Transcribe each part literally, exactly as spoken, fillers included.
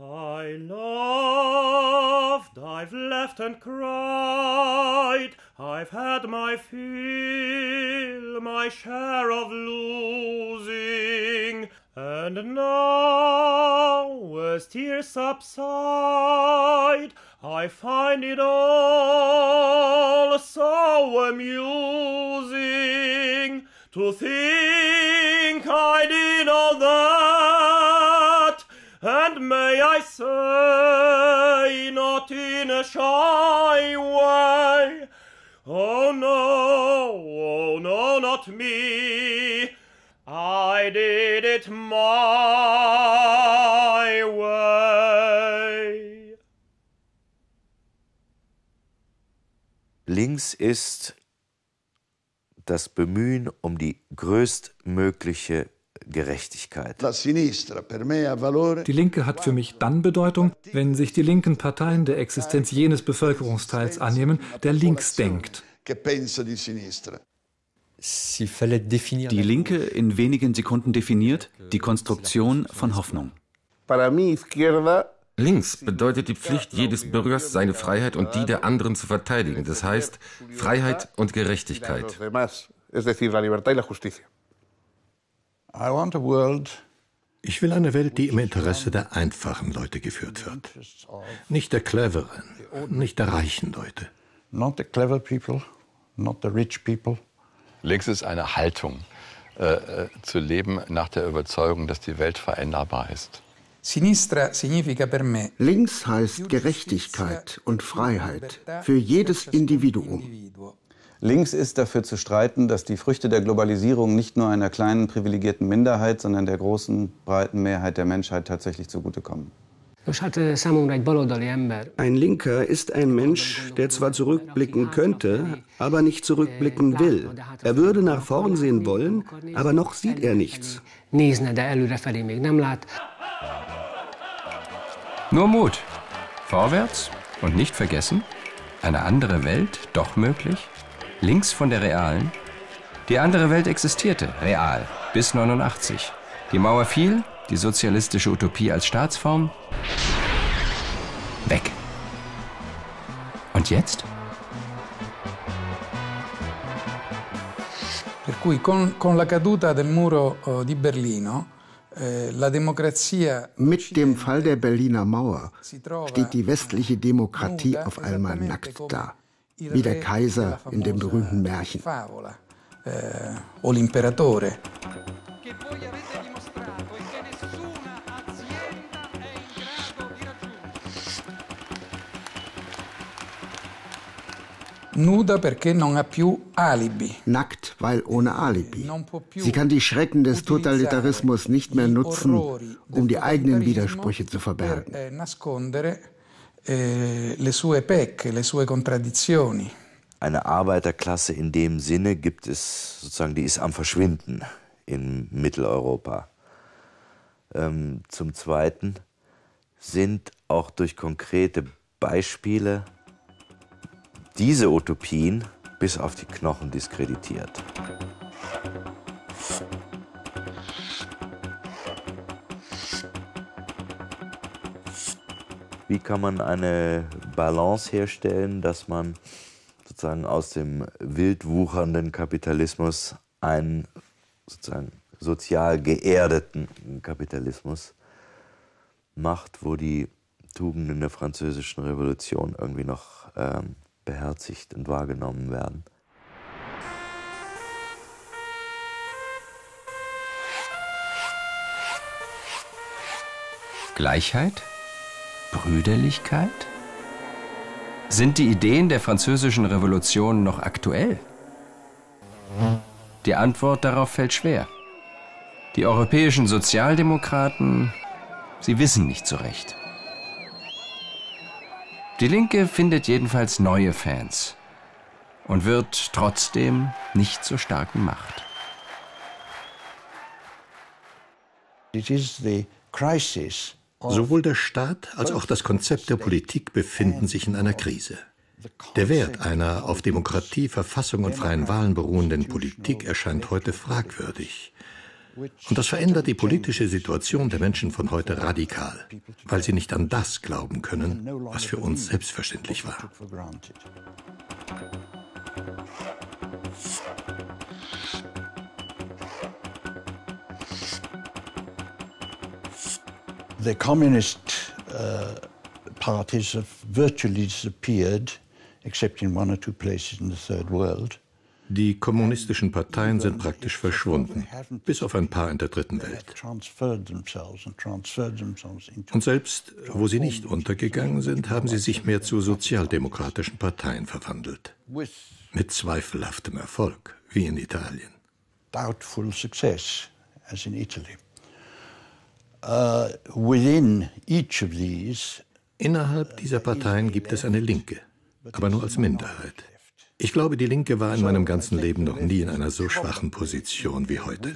I loved, I've left and cried, I've had my fill, my share of losing, and now as tears subside, I find it all so amusing to think I did all that, and may I say, not in a shy way, oh no, oh no, not me, I did it my way. Links ist das Bemühen um die größtmögliche Gerechtigkeit. Die Linke hat für mich dann Bedeutung, wenn sich die linken Parteien der Existenz jenes Bevölkerungsteils annehmen, der links denkt. Die Linke in wenigen Sekunden definiert die Konstruktion von Hoffnung. Links bedeutet die Pflicht jedes Bürgers, seine Freiheit und die der anderen zu verteidigen. Das heißt Freiheit und Gerechtigkeit. Ich will eine Welt, die im Interesse der einfachen Leute geführt wird. Nicht der cleveren, nicht der reichen Leute. Not the clever people, not the rich people. Links ist eine Haltung, äh, zu leben nach der Überzeugung, dass die Welt veränderbar ist. Links heißt Gerechtigkeit und Freiheit für jedes Individuum. Links ist dafür zu streiten, dass die Früchte der Globalisierung nicht nur einer kleinen privilegierten Minderheit, sondern der großen, breiten Mehrheit der Menschheit tatsächlich zugutekommen. Ein Linker ist ein Mensch, der zwar zurückblicken könnte, aber nicht zurückblicken will. Er würde nach vorn sehen wollen, aber noch sieht er nichts. Nur Mut. Vorwärts und nicht vergessen, eine andere Welt doch möglich. Links von der realen. Die andere Welt existierte, real, bis neunundachtzig. Die Mauer fiel, die sozialistische Utopie als Staatsform. Weg. Und jetzt? Per cui con, con la caduta del muro uh, di Berlino, eh, la democrazia... Mit dem Fall der Berliner Mauer steht die westliche Demokratie auf einmal nackt da. Wie der Kaiser in dem berühmten Märchen. O l'imperatore. Nuda perché non ha più alibi. Nackt, weil ohne Alibi. Sie kann die Schrecken des Totalitarismus nicht mehr nutzen, um die eigenen Widersprüche zu verbergen. Le sue pecche, le sue contraddizioni. Eine Arbeiterklasse in dem Sinne gibt es sozusagen, die ist am Verschwinden in Mitteleuropa. Ähm, zum Zweiten sind auch durch konkrete Beispiele diese Utopien bis auf die Knochen diskreditiert. Wie kann man eine Balance herstellen, dass man sozusagen aus dem wild wuchernden Kapitalismus einen sozusagen sozial geerdeten Kapitalismus macht, wo die Tugenden der Französischen Revolution irgendwie noch ähm, beherzigt und wahrgenommen werden? Gleichheit? Brüderlichkeit? Sind die Ideen der Französischen Revolution noch aktuell? Die Antwort darauf fällt schwer. Die europäischen Sozialdemokraten, sie wissen nicht so recht. Die Linke findet jedenfalls neue Fans und wird trotzdem nicht zur starken Macht. It is the crisis. Sowohl der Staat als auch das Konzept der Politik befinden sich in einer Krise. Der Wert einer auf Demokratie, Verfassung und freien Wahlen beruhenden Politik erscheint heute fragwürdig. Und das verändert die politische Situation der Menschen von heute radikal, weil sie nicht an das glauben können, was für uns selbstverständlich war. The communist uh, parties have virtually disappeared, except in one or two places in the third world. Die kommunistischen Parteien sind praktisch verschwunden, bis auf ein paar in der dritten Welt. Und selbst wo sie nicht untergegangen sind, haben sie sich mehr zu sozialdemokratischen Parteien verwandelt. Mit zweifelhaftem Erfolg, wie in Italien. Doubtful success, as in Italy. Uh, within each of these, Innerhalb dieser Parteien gibt es eine Linke, aber nur als Minderheit. Ich glaube, die Linke war in meinem ganzen Leben noch nie in einer so schwachen Position wie heute.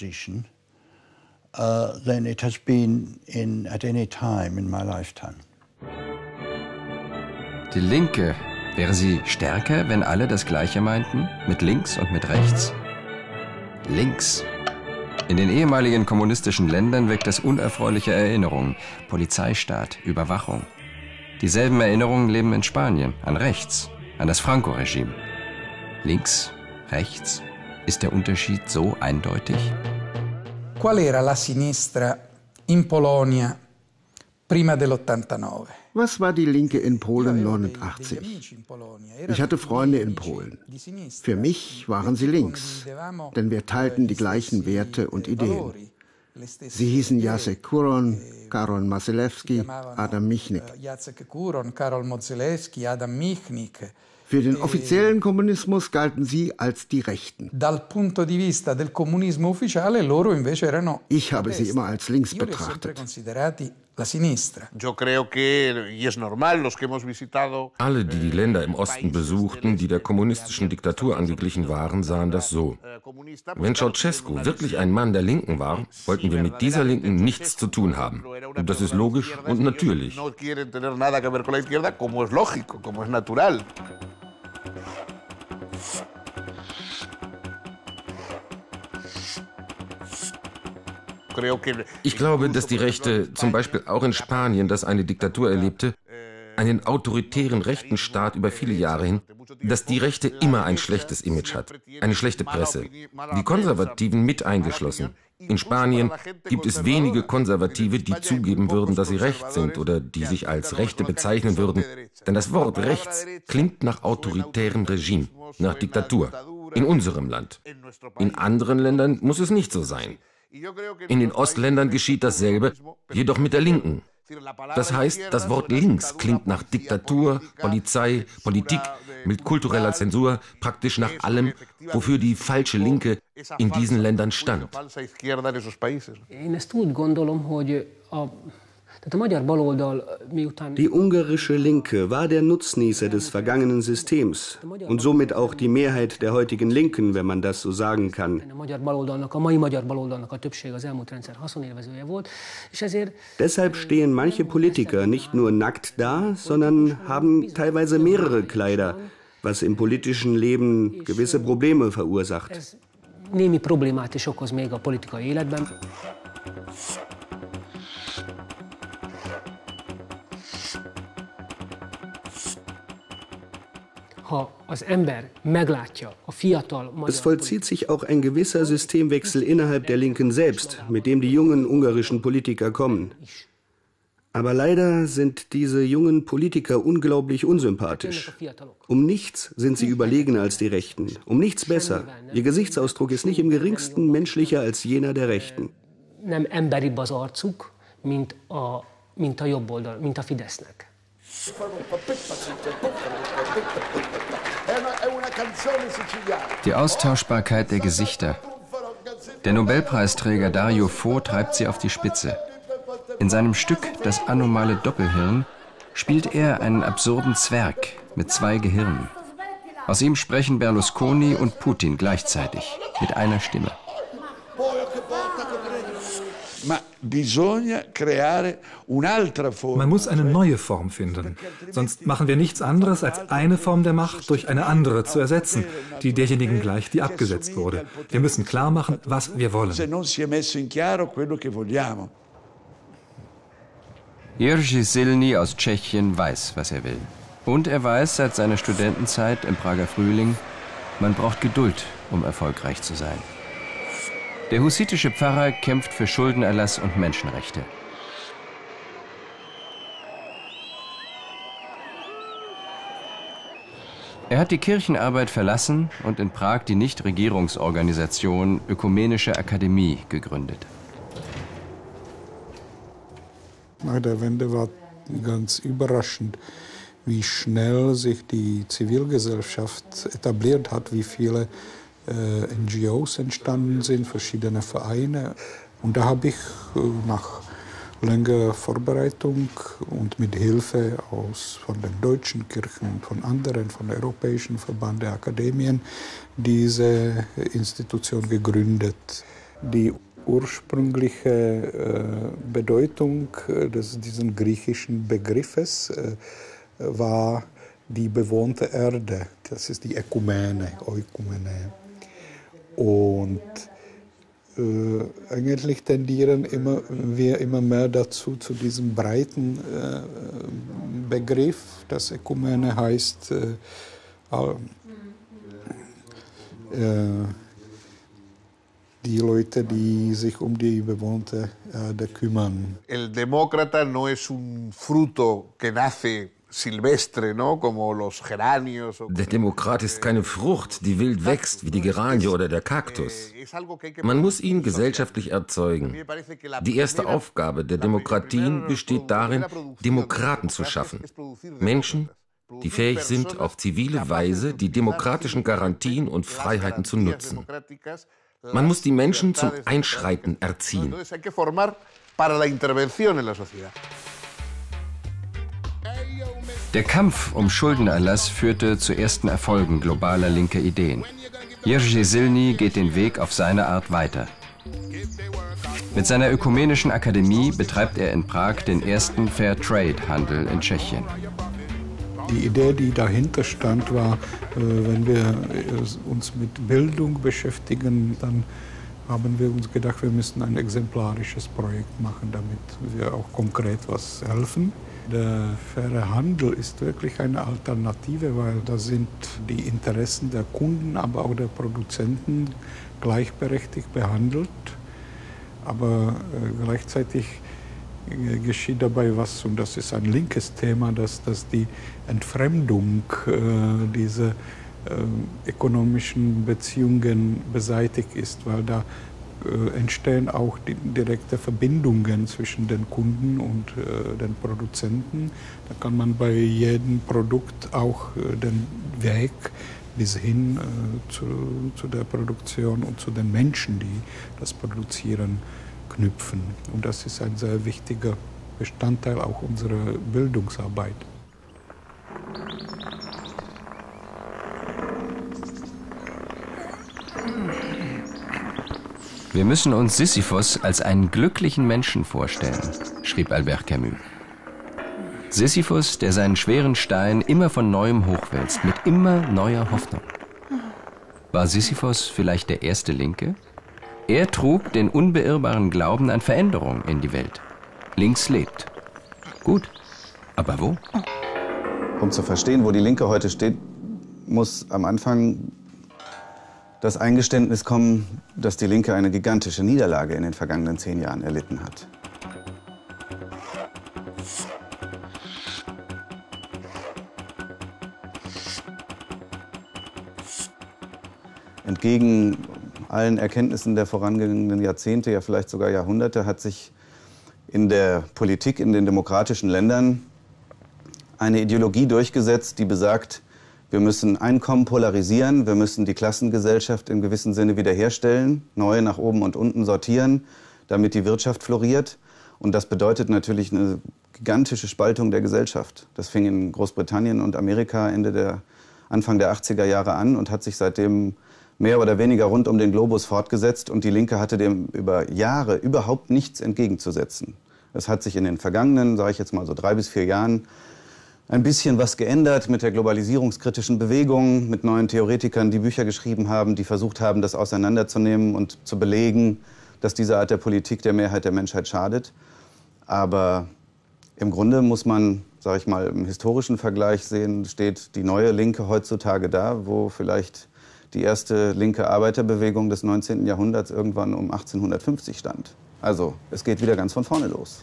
Die Linke, wäre sie stärker, wenn alle das Gleiche meinten? Mit links und mit rechts? Links. In den ehemaligen kommunistischen Ländern weckt das unerfreuliche Erinnerungen. Polizeistaat, Überwachung. Dieselben Erinnerungen leben in Spanien, an rechts, an das Franco-Regime. Links, rechts, ist der Unterschied so eindeutig? Qual era la sinistra in Polonia prima dell'ottantanove? Was war die Linke in Polen neunundachtzig? Ich hatte Freunde in Polen. Für mich waren sie links, denn wir teilten die gleichen Werte und Ideen. Sie hießen Jacek Kuron, Karol Modzelewski, Adam Michnik. Für den offiziellen Kommunismus galten sie als die Rechten. Ich habe sie immer als links betrachtet. Alle, die die Länder im Osten besuchten, die der kommunistischen Diktatur angeglichen waren, sahen das so. Wenn Ceausescu wirklich ein Mann der Linken war, wollten wir mit dieser Linken nichts zu tun haben. Und das ist logisch und natürlich. Ich glaube, dass die Rechte, zum Beispiel auch in Spanien, das eine Diktatur erlebte, einen autoritären rechten Staat über viele Jahre hin, dass die Rechte immer ein schlechtes Image hat, eine schlechte Presse. Die Konservativen mit eingeschlossen. In Spanien gibt es wenige Konservative, die zugeben würden, dass sie rechts sind oder die sich als Rechte bezeichnen würden. Denn das Wort rechts klingt nach autoritärem Regime, nach Diktatur. In unserem Land. In anderen Ländern muss es nicht so sein. In den Ostländern geschieht dasselbe, jedoch mit der Linken. Das heißt, das Wort links klingt nach Diktatur, Polizei, Politik, mit kultureller Zensur, praktisch nach allem, wofür die falsche Linke in diesen Ländern stand. Die ungarische Linke war der Nutznießer des vergangenen Systems und somit auch die Mehrheit der heutigen Linken, wenn man das so sagen kann. Deshalb stehen manche Politiker nicht nur nackt da, sondern haben teilweise mehrere Kleider, was im politischen Leben gewisse Probleme verursacht. Némi problémát is okoz még a politikai életben. Es vollzieht sich auch ein gewisser Systemwechsel innerhalb der Linken selbst, mit dem die jungen ungarischen Politiker kommen. Aber leider sind diese jungen Politiker unglaublich unsympathisch. Um nichts sind sie überlegener als die Rechten, um nichts besser. Ihr Gesichtsausdruck ist nicht im geringsten menschlicher als jener der Rechten. Nem emberibb az arcuk, mint a, mint a jobb oldal, mint a Fidesznek. Die Austauschbarkeit der Gesichter. Der Nobelpreisträger Dario Fo treibt sie auf die Spitze. In seinem Stück Das anomale Doppelhirn spielt er einen absurden Zwerg mit zwei Gehirnen. Aus ihm sprechen Berlusconi und Putin gleichzeitig, mit einer Stimme. Man muss eine neue Form finden. Sonst machen wir nichts anderes, als eine Form der Macht durch eine andere zu ersetzen, die derjenigen gleich, die abgesetzt wurde. Wir müssen klar machen, was wir wollen. Jerzy Silný aus Tschechien weiß, was er will. Und er weiß seit seiner Studentenzeit im Prager Frühling, man braucht Geduld, um erfolgreich zu sein. Der hussitische Pfarrer kämpft für Schuldenerlass und Menschenrechte. Er hat die Kirchenarbeit verlassen und in Prag die Nichtregierungsorganisation Ökumenische Akademie gegründet. Nach der Wende war ganz überraschend, wie schnell sich die Zivilgesellschaft etabliert hat, wie viele äh, N G Os entstanden sind, verschiedene Vereine. Und da habe ich äh, nach längerer Vorbereitung und mit Hilfe aus, von den deutschen Kirchen und von anderen, von der Europäischen Verband der Akademien, diese Institution gegründet. Die ursprüngliche äh, Bedeutung äh, des, diesen griechischen Begriffes äh, war die bewohnte Erde. Das ist die Ökumene, Oikumene. Und äh, eigentlich tendieren immer, wir immer mehr dazu, zu diesem breiten äh, Begriff. Das Ökumene heißt äh, äh, die Leute, die sich um die bewohnte Erde kümmern. El demócrata no es un fruto que nace silvestre, ¿no? Como los geranios. Der Demokrat ist keine Frucht, die wild wächst, wie die Geranie oder der Kaktus. Man muss ihn gesellschaftlich erzeugen. Die erste Aufgabe der Demokratien besteht darin, Demokraten zu schaffen. Menschen, die fähig sind, auf zivile Weise die demokratischen Garantien und Freiheiten zu nutzen. Man muss die Menschen zum Einschreiten erziehen. Der Kampf um Schuldenerlass führte zu ersten Erfolgen globaler linker Ideen. Jerzy Silný geht den Weg auf seine Art weiter. Mit seiner Ökumenischen Akademie betreibt er in Prag den ersten Fair-Trade-Handel in Tschechien. Die Idee, die dahinter stand, war, wenn wir uns mit Bildung beschäftigen, dann haben wir uns gedacht, wir müssen ein exemplarisches Projekt machen, damit wir auch konkret was helfen. Der faire Handel ist wirklich eine Alternative, weil da sind die Interessen der Kunden, aber auch der Produzenten gleichberechtigt behandelt. Aber äh, gleichzeitig äh, geschieht dabei was, und das ist ein linkes Thema, dass, dass die Entfremdung äh, dieser äh, ökonomischen Beziehungen beseitigt ist, weil da äh, entstehen auch die direkte Verbindungen zwischen den Kunden und äh, den Produzenten. Da kann man bei jedem Produkt auch äh, den Weg bis hin äh, zu, zu der Produktion und zu den Menschen, die das produzieren, knüpfen. Und das ist ein sehr wichtiger Bestandteil auch unserer Bildungsarbeit. Wir müssen uns Sisyphos als einen glücklichen Menschen vorstellen, schrieb Albert Camus. Sisyphos, der seinen schweren Stein immer von Neuem hochwälzt, mit immer neuer Hoffnung. War Sisyphos vielleicht der erste Linke? Er trug den unbeirrbaren Glauben an Veränderung in die Welt. Links lebt. Gut, aber wo? Um zu verstehen, wo die Linke heute steht, muss am Anfang das Eingeständnis kommen, dass die Linke eine gigantische Niederlage in den vergangenen zehn Jahren erlitten hat. Entgegen allen Erkenntnissen der vorangegangenen Jahrzehnte, ja vielleicht sogar Jahrhunderte, hat sich in der Politik in den demokratischen Ländern eine Ideologie durchgesetzt, die besagt, wir müssen Einkommen polarisieren, wir müssen die Klassengesellschaft in gewissem Sinne wiederherstellen, neu nach oben und unten sortieren, damit die Wirtschaft floriert. Und das bedeutet natürlich eine gigantische Spaltung der Gesellschaft. Das fing in Großbritannien und Amerika Ende der, Anfang der achtziger Jahre an und hat sich seitdem mehr oder weniger rund um den Globus fortgesetzt und die Linke hatte dem über Jahre überhaupt nichts entgegenzusetzen. Es hat sich in den vergangenen, sage ich jetzt mal so drei bis vier Jahren, ein bisschen was geändert mit der globalisierungskritischen Bewegung, mit neuen Theoretikern, die Bücher geschrieben haben, die versucht haben, das auseinanderzunehmen und zu belegen, dass diese Art der Politik der Mehrheit der Menschheit schadet. Aber im Grunde muss man, sage ich mal, im historischen Vergleich sehen, steht die neue Linke heutzutage da, wo vielleicht die erste linke Arbeiterbewegung des neunzehnten Jahrhunderts irgendwann um achtzehnhundertfünfzig stand. Also, es geht wieder ganz von vorne los.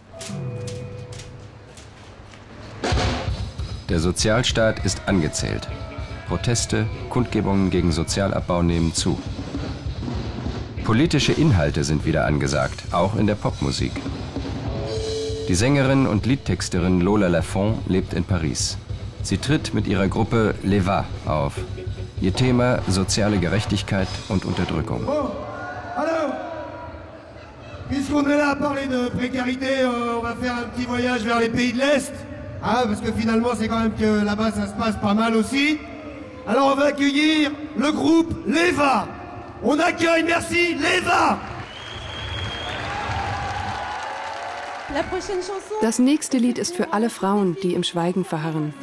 Der Sozialstaat ist angezählt. Proteste, Kundgebungen gegen Sozialabbau nehmen zu. Politische Inhalte sind wieder angesagt, auch in der Popmusik. Die Sängerin und Liedtexterin Lola Lafont lebt in Paris. Sie tritt mit ihrer Gruppe Les Va auf. Ihr Thema soziale Gerechtigkeit und Unterdrückung. Oh, hallo! Puisqu'on est là à parler de précarité, euh, on va faire un petit voyage vers les pays de l'Est. Ah, parce que finalement, c'est quand même que là-bas, ça se passe pas mal aussi. Alors, on va accueillir le groupe Les Va. On accueille, merci, Les Va! Das nächste Lied ist für alle Frauen, die im Schweigen verharren.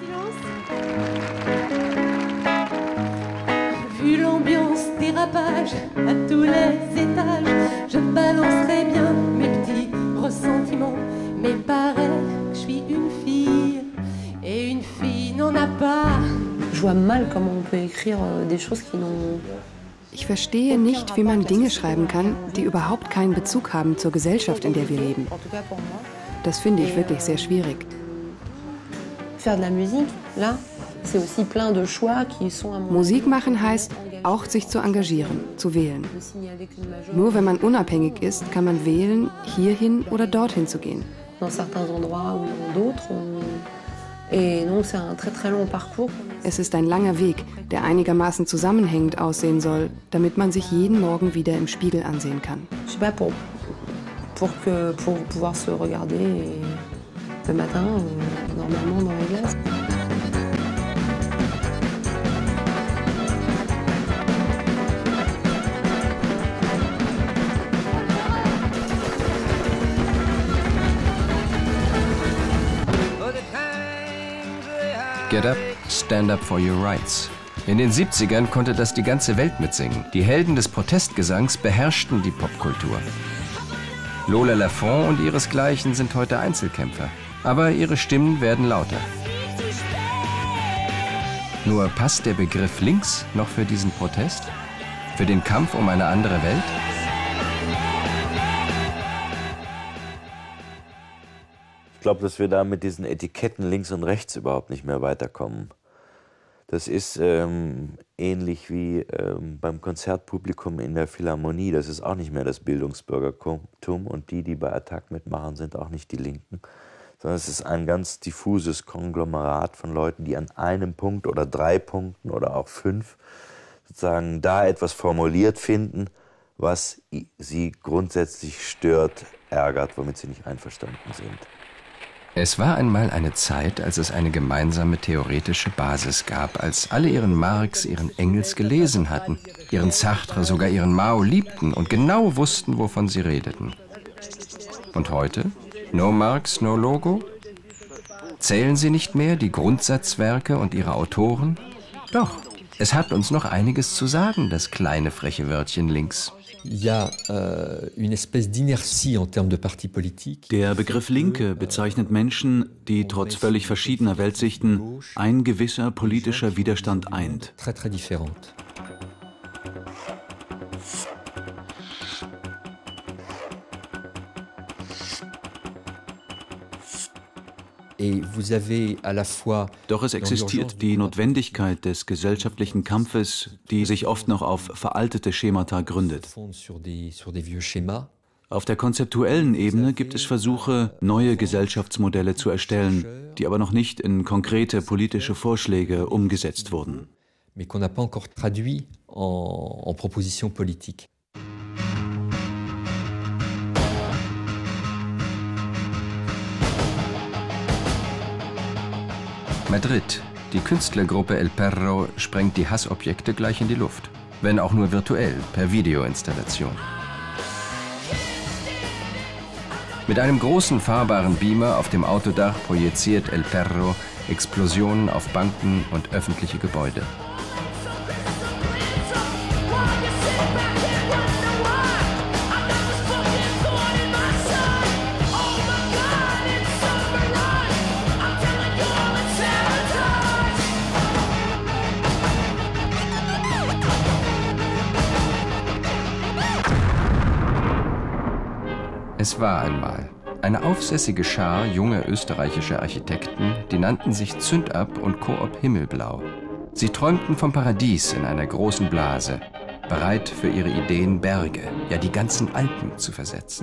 Vu l'ambiance dérapage à tous les étages, je balancerai bien mes petits ressentiments. Mais paraît que je suis une fille et une fille n'en a pas. Je vois mal comment on peut écrire des choses qui n'ont. Ich verstehe nicht, wie man Dinge schreiben kann, die überhaupt keinen Bezug haben zur Gesellschaft, in der wir leben. Das finde ich wirklich sehr schwierig. Musik machen heißt, auch sich zu engagieren, zu wählen. Nur wenn man unabhängig ist, kann man wählen, hierhin oder dorthin zu gehen. Es ist ein langer Weg, der einigermaßen zusammenhängend aussehen soll, damit man sich jeden Morgen wieder im Spiegel ansehen kann. Pour, que, pour pouvoir se regarder le matin, normalement dans les glaces. Get up, stand up for your rights. In den siebzigern konnte das die ganze Welt mitsingen. Die Helden des Protestgesangs beherrschten die Popkultur. Lola Lafont und ihresgleichen sind heute Einzelkämpfer. Aber ihre Stimmen werden lauter. Nur passt der Begriff links noch für diesen Protest? Für den Kampf um eine andere Welt? Ich glaube, dass wir da mit diesen Etiketten links und rechts überhaupt nicht mehr weiterkommen. Das ist ähm, ähnlich wie ähm, beim Konzertpublikum in der Philharmonie. Das ist auch nicht mehr das Bildungsbürgertum und die, die bei Attac mitmachen, sind auch nicht die Linken, sondern es ist ein ganz diffuses Konglomerat von Leuten, die an einem Punkt oder drei Punkten oder auch fünf sozusagen da etwas formuliert finden, was sie grundsätzlich stört, ärgert, womit sie nicht einverstanden sind. Es war einmal eine Zeit, als es eine gemeinsame theoretische Basis gab, als alle ihren Marx, ihren Engels gelesen hatten, ihren Sartre, sogar ihren Mao liebten und genau wussten, wovon sie redeten. Und heute? No Marx, no Logo? Zählen sie nicht mehr, die Grundsatzwerke und ihre Autoren? Doch, es hat uns noch einiges zu sagen, das kleine freche Wörtchen links. Der Begriff Linke bezeichnet Menschen, die trotz völlig verschiedener Weltsichten ein gewisser politischer Widerstand eint. Doch es existiert die Notwendigkeit des gesellschaftlichen Kampfes, die sich oft noch auf veraltete Schemata gründet. Auf der konzeptuellen Ebene gibt es Versuche, neue Gesellschaftsmodelle zu erstellen, die aber noch nicht in konkrete politische Vorschläge umgesetzt wurden. Madrid. Die Künstlergruppe El Perro sprengt die Hassobjekte gleich in die Luft. wenn auch nur virtuell, per Videoinstallation. Mit einem großen fahrbaren Beamer auf dem Autodach projiziert El Perro Explosionen auf Banken und öffentliche Gebäude. Es war einmal eine aufsässige Schar junger österreichischer Architekten, die nannten sich Zündab und Coop Himmelblau. Sie träumten vom Paradies in einer großen Blase, bereit für ihre Ideen Berge, ja die ganzen Alpen zu versetzen.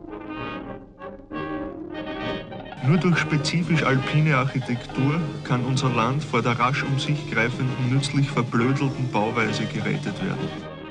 Nur durch spezifisch alpine Architektur kann unser Land vor der rasch um sich greifenden, nützlich verblödelten Bauweise gerettet werden.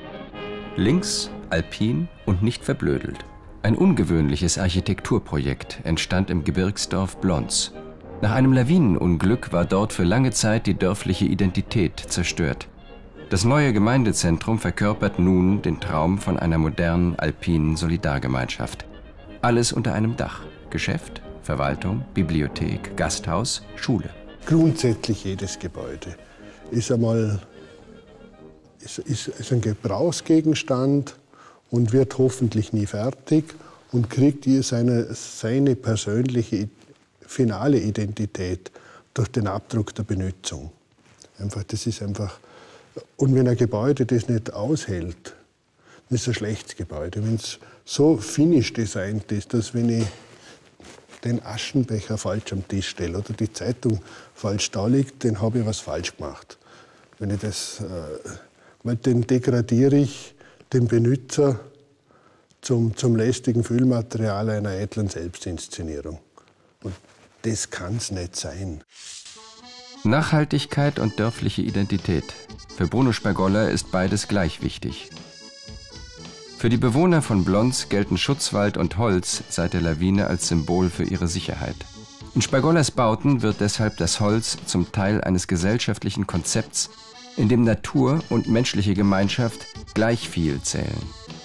Links, alpin und nicht verblödelt. Ein ungewöhnliches Architekturprojekt entstand im Gebirgsdorf Blons. Nach einem Lawinenunglück war dort für lange Zeit die dörfliche Identität zerstört. Das neue Gemeindezentrum verkörpert nun den Traum von einer modernen, alpinen Solidargemeinschaft. Alles unter einem Dach. Geschäft, Verwaltung, Bibliothek, Gasthaus, Schule. Grundsätzlich jedes Gebäude ist einmal ist, ist, ist ein Gebrauchsgegenstand und wird hoffentlich nie fertig und kriegt hier seine, seine persönliche finale Identität durch den Abdruck der Benutzung. Einfach, das ist einfach, und wenn ein Gebäude das nicht aushält, dann ist es ein schlechtes Gebäude. Wenn es so finish designt ist, dass wenn ich den Aschenbecher falsch am Tisch stelle oder die Zeitung falsch da liegt, dann habe ich was falsch gemacht. Wenn ich das, äh, weil dann degradiere ich den Benutzer zum, zum lästigen Füllmaterial einer eitlen Selbstinszenierung. Und das kann es nicht sein. Nachhaltigkeit und dörfliche Identität. Für Bruno Spergoller ist beides gleich wichtig. Für die Bewohner von Blons gelten Schutzwald und Holz seit der Lawine als Symbol für ihre Sicherheit. In Spergollers Bauten wird deshalb das Holz zum Teil eines gesellschaftlichen Konzepts, in dem Natur und menschliche Gemeinschaft gleich viel zählen.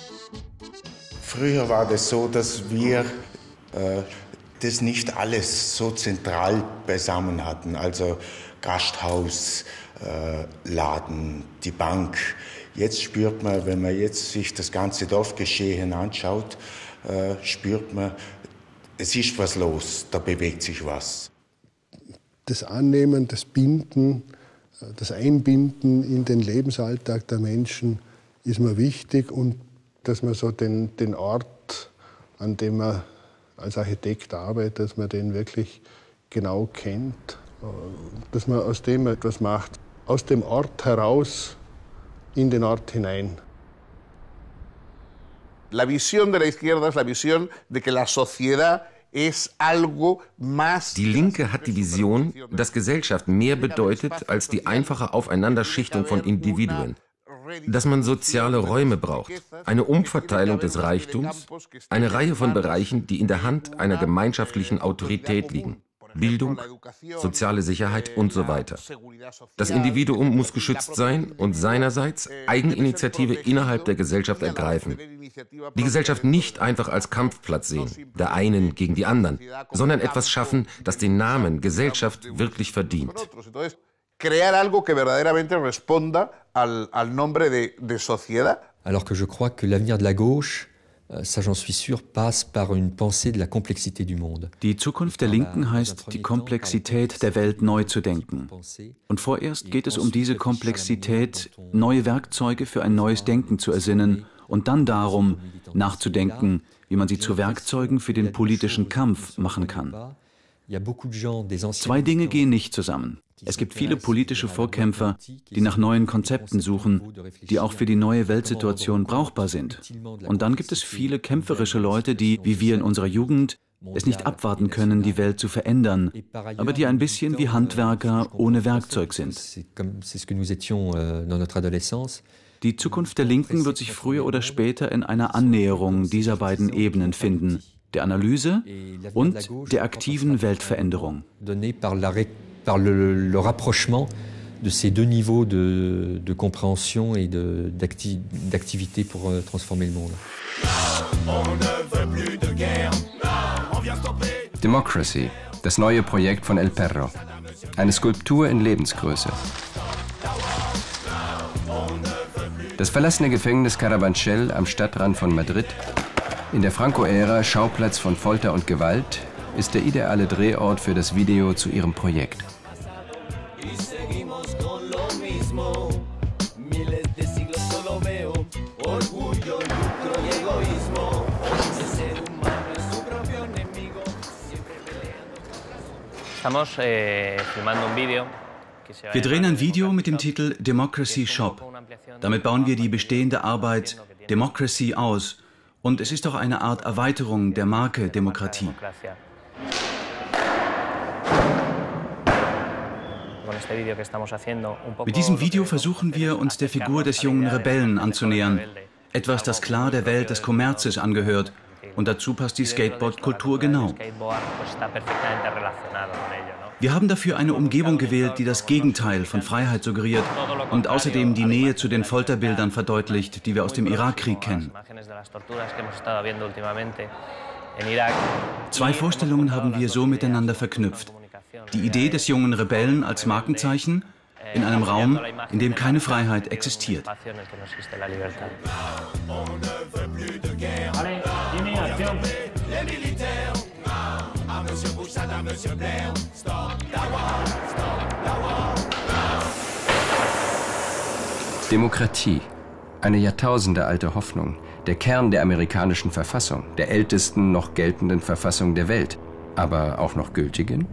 Früher war das so, dass wir äh, das nicht alles so zentral beisammen hatten. Also Gasthaus, äh, Laden, die Bank. Jetzt spürt man, wenn man jetzt sich das ganze Dorfgeschehen anschaut, äh, spürt man, es ist was los, da bewegt sich was. Das Annehmen, das Binden, das Einbinden in den Lebensalltag der Menschen ist mir wichtig und dass man so den, den Ort, an dem man als Architekt arbeitet, dass man den wirklich genau kennt, dass man aus dem etwas macht, aus dem Ort heraus in den Ort hinein. La visión de la izquierda es la visión de que la sociedad es algo más. Die Linke hat die Vision, dass Gesellschaft mehr bedeutet als die einfache Aufeinanderschichtung von Individuen. Dass man soziale Räume braucht, eine Umverteilung des Reichtums, eine Reihe von Bereichen, die in der Hand einer gemeinschaftlichen Autorität liegen. Bildung, soziale Sicherheit und so weiter. Das Individuum muss geschützt sein und seinerseits Eigeninitiative innerhalb der Gesellschaft ergreifen. Die Gesellschaft nicht einfach als Kampfplatz sehen, der einen gegen die anderen, sondern etwas schaffen, das den Namen Gesellschaft wirklich verdient. Crear algo que verdaderamente responda al, al nombre de, de sociedad. Alors que je crois que l'avenir de la gauche, ça j'en suis sûr, passe par une pensée de la complexité du monde. Die Zukunft der Linken heißt, die Komplexität der Welt neu zu denken. Und vorerst geht es um diese Komplexität, neue Werkzeuge für ein neues Denken zu ersinnen und dann darum, nachzudenken, wie man sie zu Werkzeugen für den politischen Kampf machen kann. Zwei Dinge gehen nicht zusammen. Es gibt viele politische Vorkämpfer, die nach neuen Konzepten suchen, die auch für die neue Weltsituation brauchbar sind. Und dann gibt es viele kämpferische Leute, die, wie wir in unserer Jugend, es nicht abwarten können, die Welt zu verändern, aber die ein bisschen wie Handwerker ohne Werkzeug sind. Die Zukunft der Linken wird sich früher oder später in einer Annäherung dieser beiden Ebenen finden, der Analyse und der aktiven Weltveränderung. Par le, le rapprochement de ces deux niveaux de, de compréhension et de, d'acti, d'activité pour euh, transformer le monde. Democracy, das neue Projekt von El Perro. Eine Skulptur in Lebensgröße. Das verlassene Gefängnis Carabanchel am Stadtrand von Madrid, in der Franco-Ära Schauplatz von Folter und Gewalt, ist der ideale Drehort für das Video zu ihrem Projekt. Wir drehen ein Video mit dem Titel Democracy Shop. Damit bauen wir die bestehende Arbeit Democracy aus. Und es ist auch eine Art Erweiterung der Marke Demokratie. Mit diesem Video versuchen wir, uns der Figur des jungen Rebellen anzunähern. Etwas, das klar der Welt des Kommerzes angehört. Und dazu passt die Skateboard-Kultur genau. Wir haben dafür eine Umgebung gewählt, die das Gegenteil von Freiheit suggeriert und außerdem die Nähe zu den Folterbildern verdeutlicht, die wir aus dem Irakkrieg kennen. Zwei Vorstellungen haben wir so miteinander verknüpft. Die Idee des jungen Rebellen als Markenzeichen in einem Raum, in dem keine Freiheit existiert. Demokratie, eine jahrtausendealte Hoffnung, der Kern der amerikanischen Verfassung, der ältesten noch geltenden Verfassung der Welt, aber auch noch gültigen?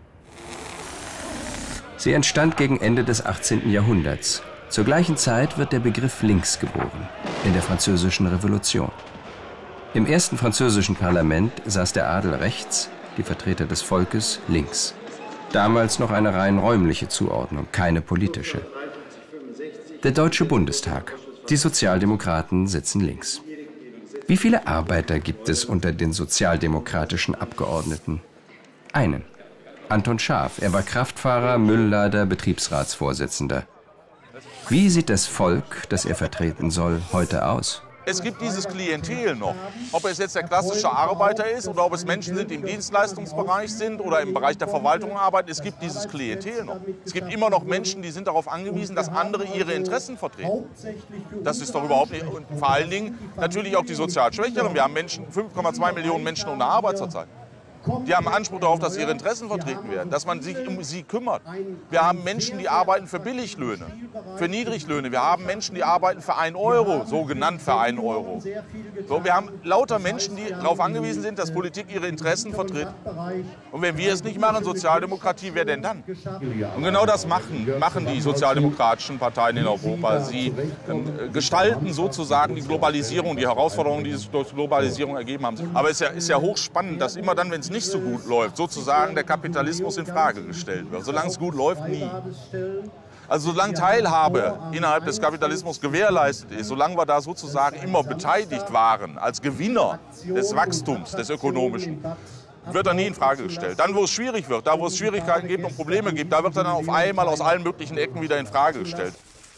Sie entstand gegen Ende des achtzehnten Jahrhunderts. Zur gleichen Zeit wird der Begriff links geboren, in der Französischen Revolution. Im ersten französischen Parlament saß der Adel rechts, die Vertreter des Volkes links. Damals noch eine rein räumliche Zuordnung, keine politische. Der Deutsche Bundestag. Die Sozialdemokraten sitzen links. Wie viele Arbeiter gibt es unter den sozialdemokratischen Abgeordneten? Einen. Anton Schaaf. Er war Kraftfahrer, Mülllader, Betriebsratsvorsitzender. Wie sieht das Volk, das er vertreten soll, heute aus? Es gibt dieses Klientel noch. Ob es jetzt der klassische Arbeiter ist oder ob es Menschen sind, die im Dienstleistungsbereich sind oder im Bereich der Verwaltung arbeiten, es gibt dieses Klientel noch. Es gibt immer noch Menschen, die sind darauf angewiesen, dass andere ihre Interessen vertreten. Das ist doch überhaupt nicht. Und vor allen Dingen natürlich auch die sozial Schwächeren. Wir haben Menschen, fünf Komma zwei Millionen Menschen ohne Arbeit zurzeit. Die haben Anspruch darauf, dass ihre Interessen vertreten werden, dass man sich um sie kümmert. Wir haben Menschen, die arbeiten für Billiglöhne, für Niedriglöhne. Wir haben Menschen, die arbeiten für einen Euro, so genannt für einen Euro. So, wir haben lauter Menschen, die darauf angewiesen sind, dass Politik ihre Interessen vertritt. Und wenn wir es nicht machen, Sozialdemokratie, wer denn dann? Und genau das machen, machen die sozialdemokratischen Parteien in Europa. Sie ähm, gestalten sozusagen die Globalisierung, die Herausforderungen, die sich durch Globalisierung ergeben haben. Aber es ist ja, ist ja hochspannend, dass immer dann, wenn es nicht so gut läuft, sozusagen der Kapitalismus in Frage gestellt wird. Solange es gut läuft, nie. Also solange Teilhabe innerhalb des Kapitalismus gewährleistet ist, solange wir da sozusagen immer beteiligt waren, als Gewinner des Wachstums, des Ökonomischen, wird er nie in Frage gestellt. Dann, wo es schwierig wird, da wo es Schwierigkeiten gibt und Probleme gibt, da wird er dann auf einmal aus allen möglichen Ecken wieder in Frage gestellt.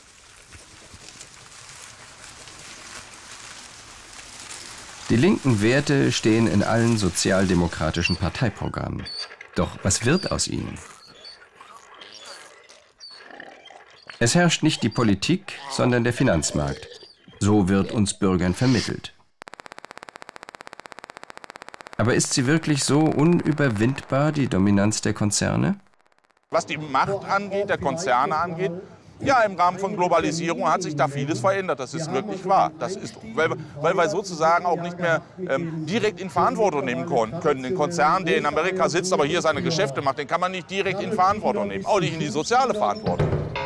Die linken Werte stehen in allen sozialdemokratischen Parteiprogrammen. Doch was wird aus ihnen? Es herrscht nicht die Politik, sondern der Finanzmarkt. So wird uns Bürgern vermittelt. Aber ist sie wirklich so unüberwindbar, die Dominanz der Konzerne? Was die Macht angeht, der Konzerne angeht, ja, im Rahmen von Globalisierung hat sich da vieles verändert, das ist wirklich wahr. Das ist, weil, weil wir sozusagen auch nicht mehr ähm, direkt in Verantwortung nehmen können. Den Konzern, der in Amerika sitzt, aber hier seine Geschäfte macht, den kann man nicht direkt in Verantwortung nehmen, auch nicht in die soziale Verantwortung.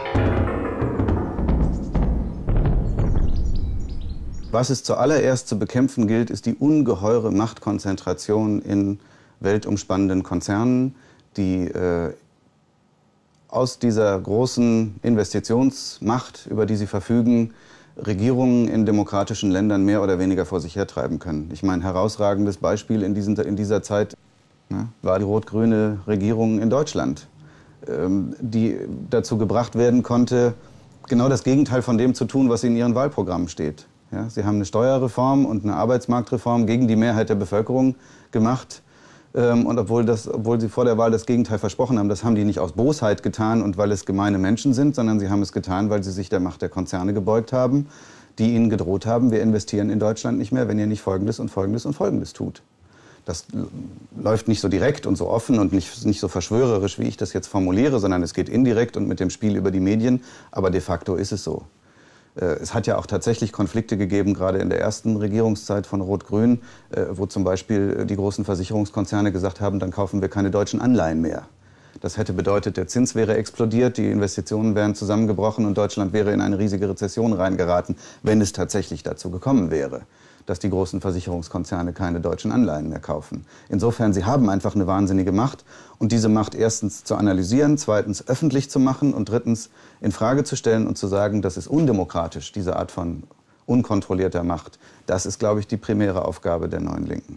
Was es zuallererst zu bekämpfen gilt, ist die ungeheure Machtkonzentration in weltumspannenden Konzernen, die äh, aus dieser großen Investitionsmacht, über die sie verfügen, Regierungen in demokratischen Ländern mehr oder weniger vor sich hertreiben können. Ich meine, herausragendes Beispiel in, diesen, in dieser Zeit, ne, war die rot-grüne Regierung in Deutschland, die dazu gebracht werden konnte, genau das Gegenteil von dem zu tun, was in ihren Wahlprogrammen steht. Ja, sie haben eine Steuerreform und eine Arbeitsmarktreform gegen die Mehrheit der Bevölkerung gemacht. Und obwohl, das, obwohl sie vor der Wahl das Gegenteil versprochen haben, das haben die nicht aus Bosheit getan und weil es gemeine Menschen sind, sondern sie haben es getan, weil sie sich der Macht der Konzerne gebeugt haben, die ihnen gedroht haben, wir investieren in Deutschland nicht mehr, wenn ihr nicht Folgendes und Folgendes und Folgendes tut. Das läuft nicht so direkt und so offen und nicht, nicht so verschwörerisch, wie ich das jetzt formuliere, sondern es geht indirekt und mit dem Spiel über die Medien, aber de facto ist es so. Es hat ja auch tatsächlich Konflikte gegeben, gerade in der ersten Regierungszeit von Rot-Grün, wo zum Beispiel die großen Versicherungskonzerne gesagt haben, dann kaufen wir keine deutschen Anleihen mehr. Das hätte bedeutet, der Zins wäre explodiert, die Investitionen wären zusammengebrochen und Deutschland wäre in eine riesige Rezession reingeraten, wenn es tatsächlich dazu gekommen wäre, dass die großen Versicherungskonzerne keine deutschen Anleihen mehr kaufen. Insofern, sie haben einfach eine wahnsinnige Macht. Und diese Macht erstens zu analysieren, zweitens öffentlich zu machen und drittens in Frage zu stellen und zu sagen, das ist undemokratisch, diese Art von unkontrollierter Macht. Das ist, glaube ich, die primäre Aufgabe der neuen Linken.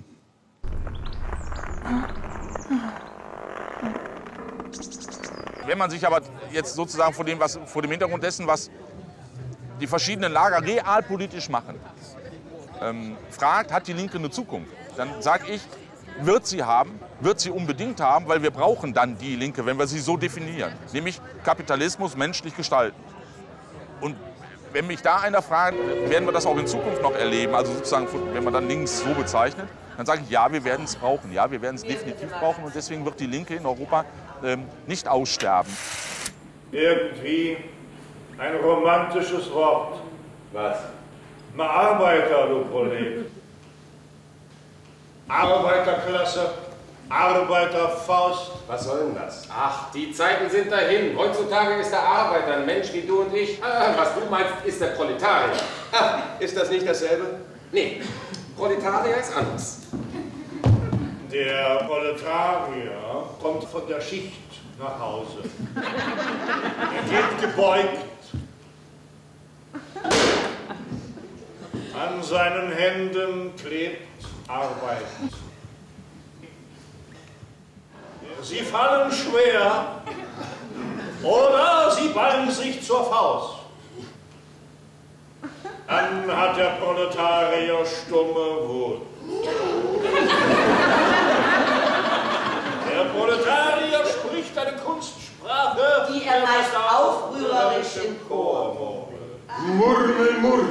Wenn man sich aber jetzt sozusagen vor dem, was, vor dem Hintergrund dessen, was die verschiedenen Lager realpolitisch machen, ähm, fragt, hat die Linke eine Zukunft? Dann sage ich, wird sie haben, wird sie unbedingt haben, weil wir brauchen dann die Linke, wenn wir sie so definieren. Nämlich Kapitalismus menschlich gestalten. Und wenn mich da einer fragt, werden wir das auch in Zukunft noch erleben, also sozusagen, wenn man dann links so bezeichnet, dann sage ich, ja, wir werden es brauchen. Ja, wir werden es definitiv brauchen und deswegen wird die Linke in Europa ähm, nicht aussterben. Irgendwie ein romantisches Wort. Was? Na, Arbeiter, du Prolet. Arbeiterklasse, Arbeiterfaust. Was soll denn das? Ach, die Zeiten sind dahin. Heutzutage ist der Arbeiter ein Mensch wie du und ich. Ah, was du meinst, ist der Proletarier. Ach, ist das nicht dasselbe? Nee, Proletarier ist anders. Der Proletarier kommt von der Schicht nach Hause. Er geht gebeugt. An seinen Händen klebt Arbeit. Sie fallen schwer oder sie ballen sich zur Faust. Dann hat der Proletarier stumme Wut. Der Proletarier spricht eine Kunstsprache, die er meist aufrührerisch im Chor murmel, murmel.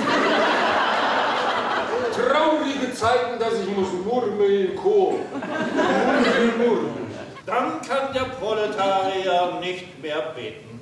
Traurige Zeiten, dass ich muss murmeln im Chor. Murmel, murmel. Dann kann der Proletarier nicht mehr beten.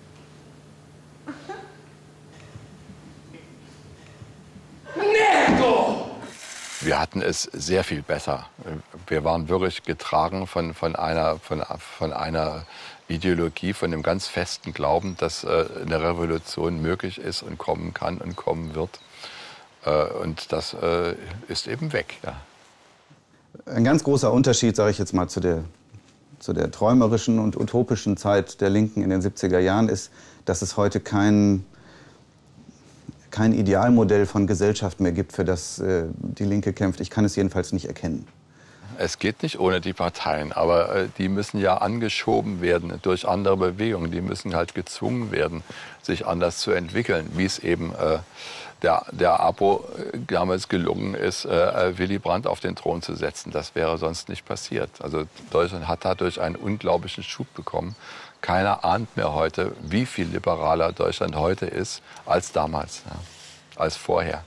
Nego! Wir hatten es sehr viel besser. Wir waren wirklich getragen von, von, einer, von, von einer Ideologie, von einem ganz festen Glauben, dass äh, eine Revolution möglich ist und kommen kann und kommen wird. Äh, und das äh, ist eben weg. Ja. Ein ganz großer Unterschied, sage ich jetzt mal, zu der, zu der träumerischen und utopischen Zeit der Linken in den siebziger Jahren ist, dass es heute kein, kein Idealmodell von Gesellschaft mehr gibt, für das äh, die Linke kämpft. Ich kann es jedenfalls nicht erkennen. Es geht nicht ohne die Parteien, aber äh, die müssen ja angeschoben werden durch andere Bewegungen. Die müssen halt gezwungen werden, sich anders zu entwickeln, wie es eben äh, der, der APO damals gelungen ist, äh, Willy Brandt auf den Thron zu setzen. Das wäre sonst nicht passiert. Also Deutschland hat dadurch einen unglaublichen Schub bekommen. Keiner ahnt mehr heute, wie viel liberaler Deutschland heute ist als damals, ja, als vorher.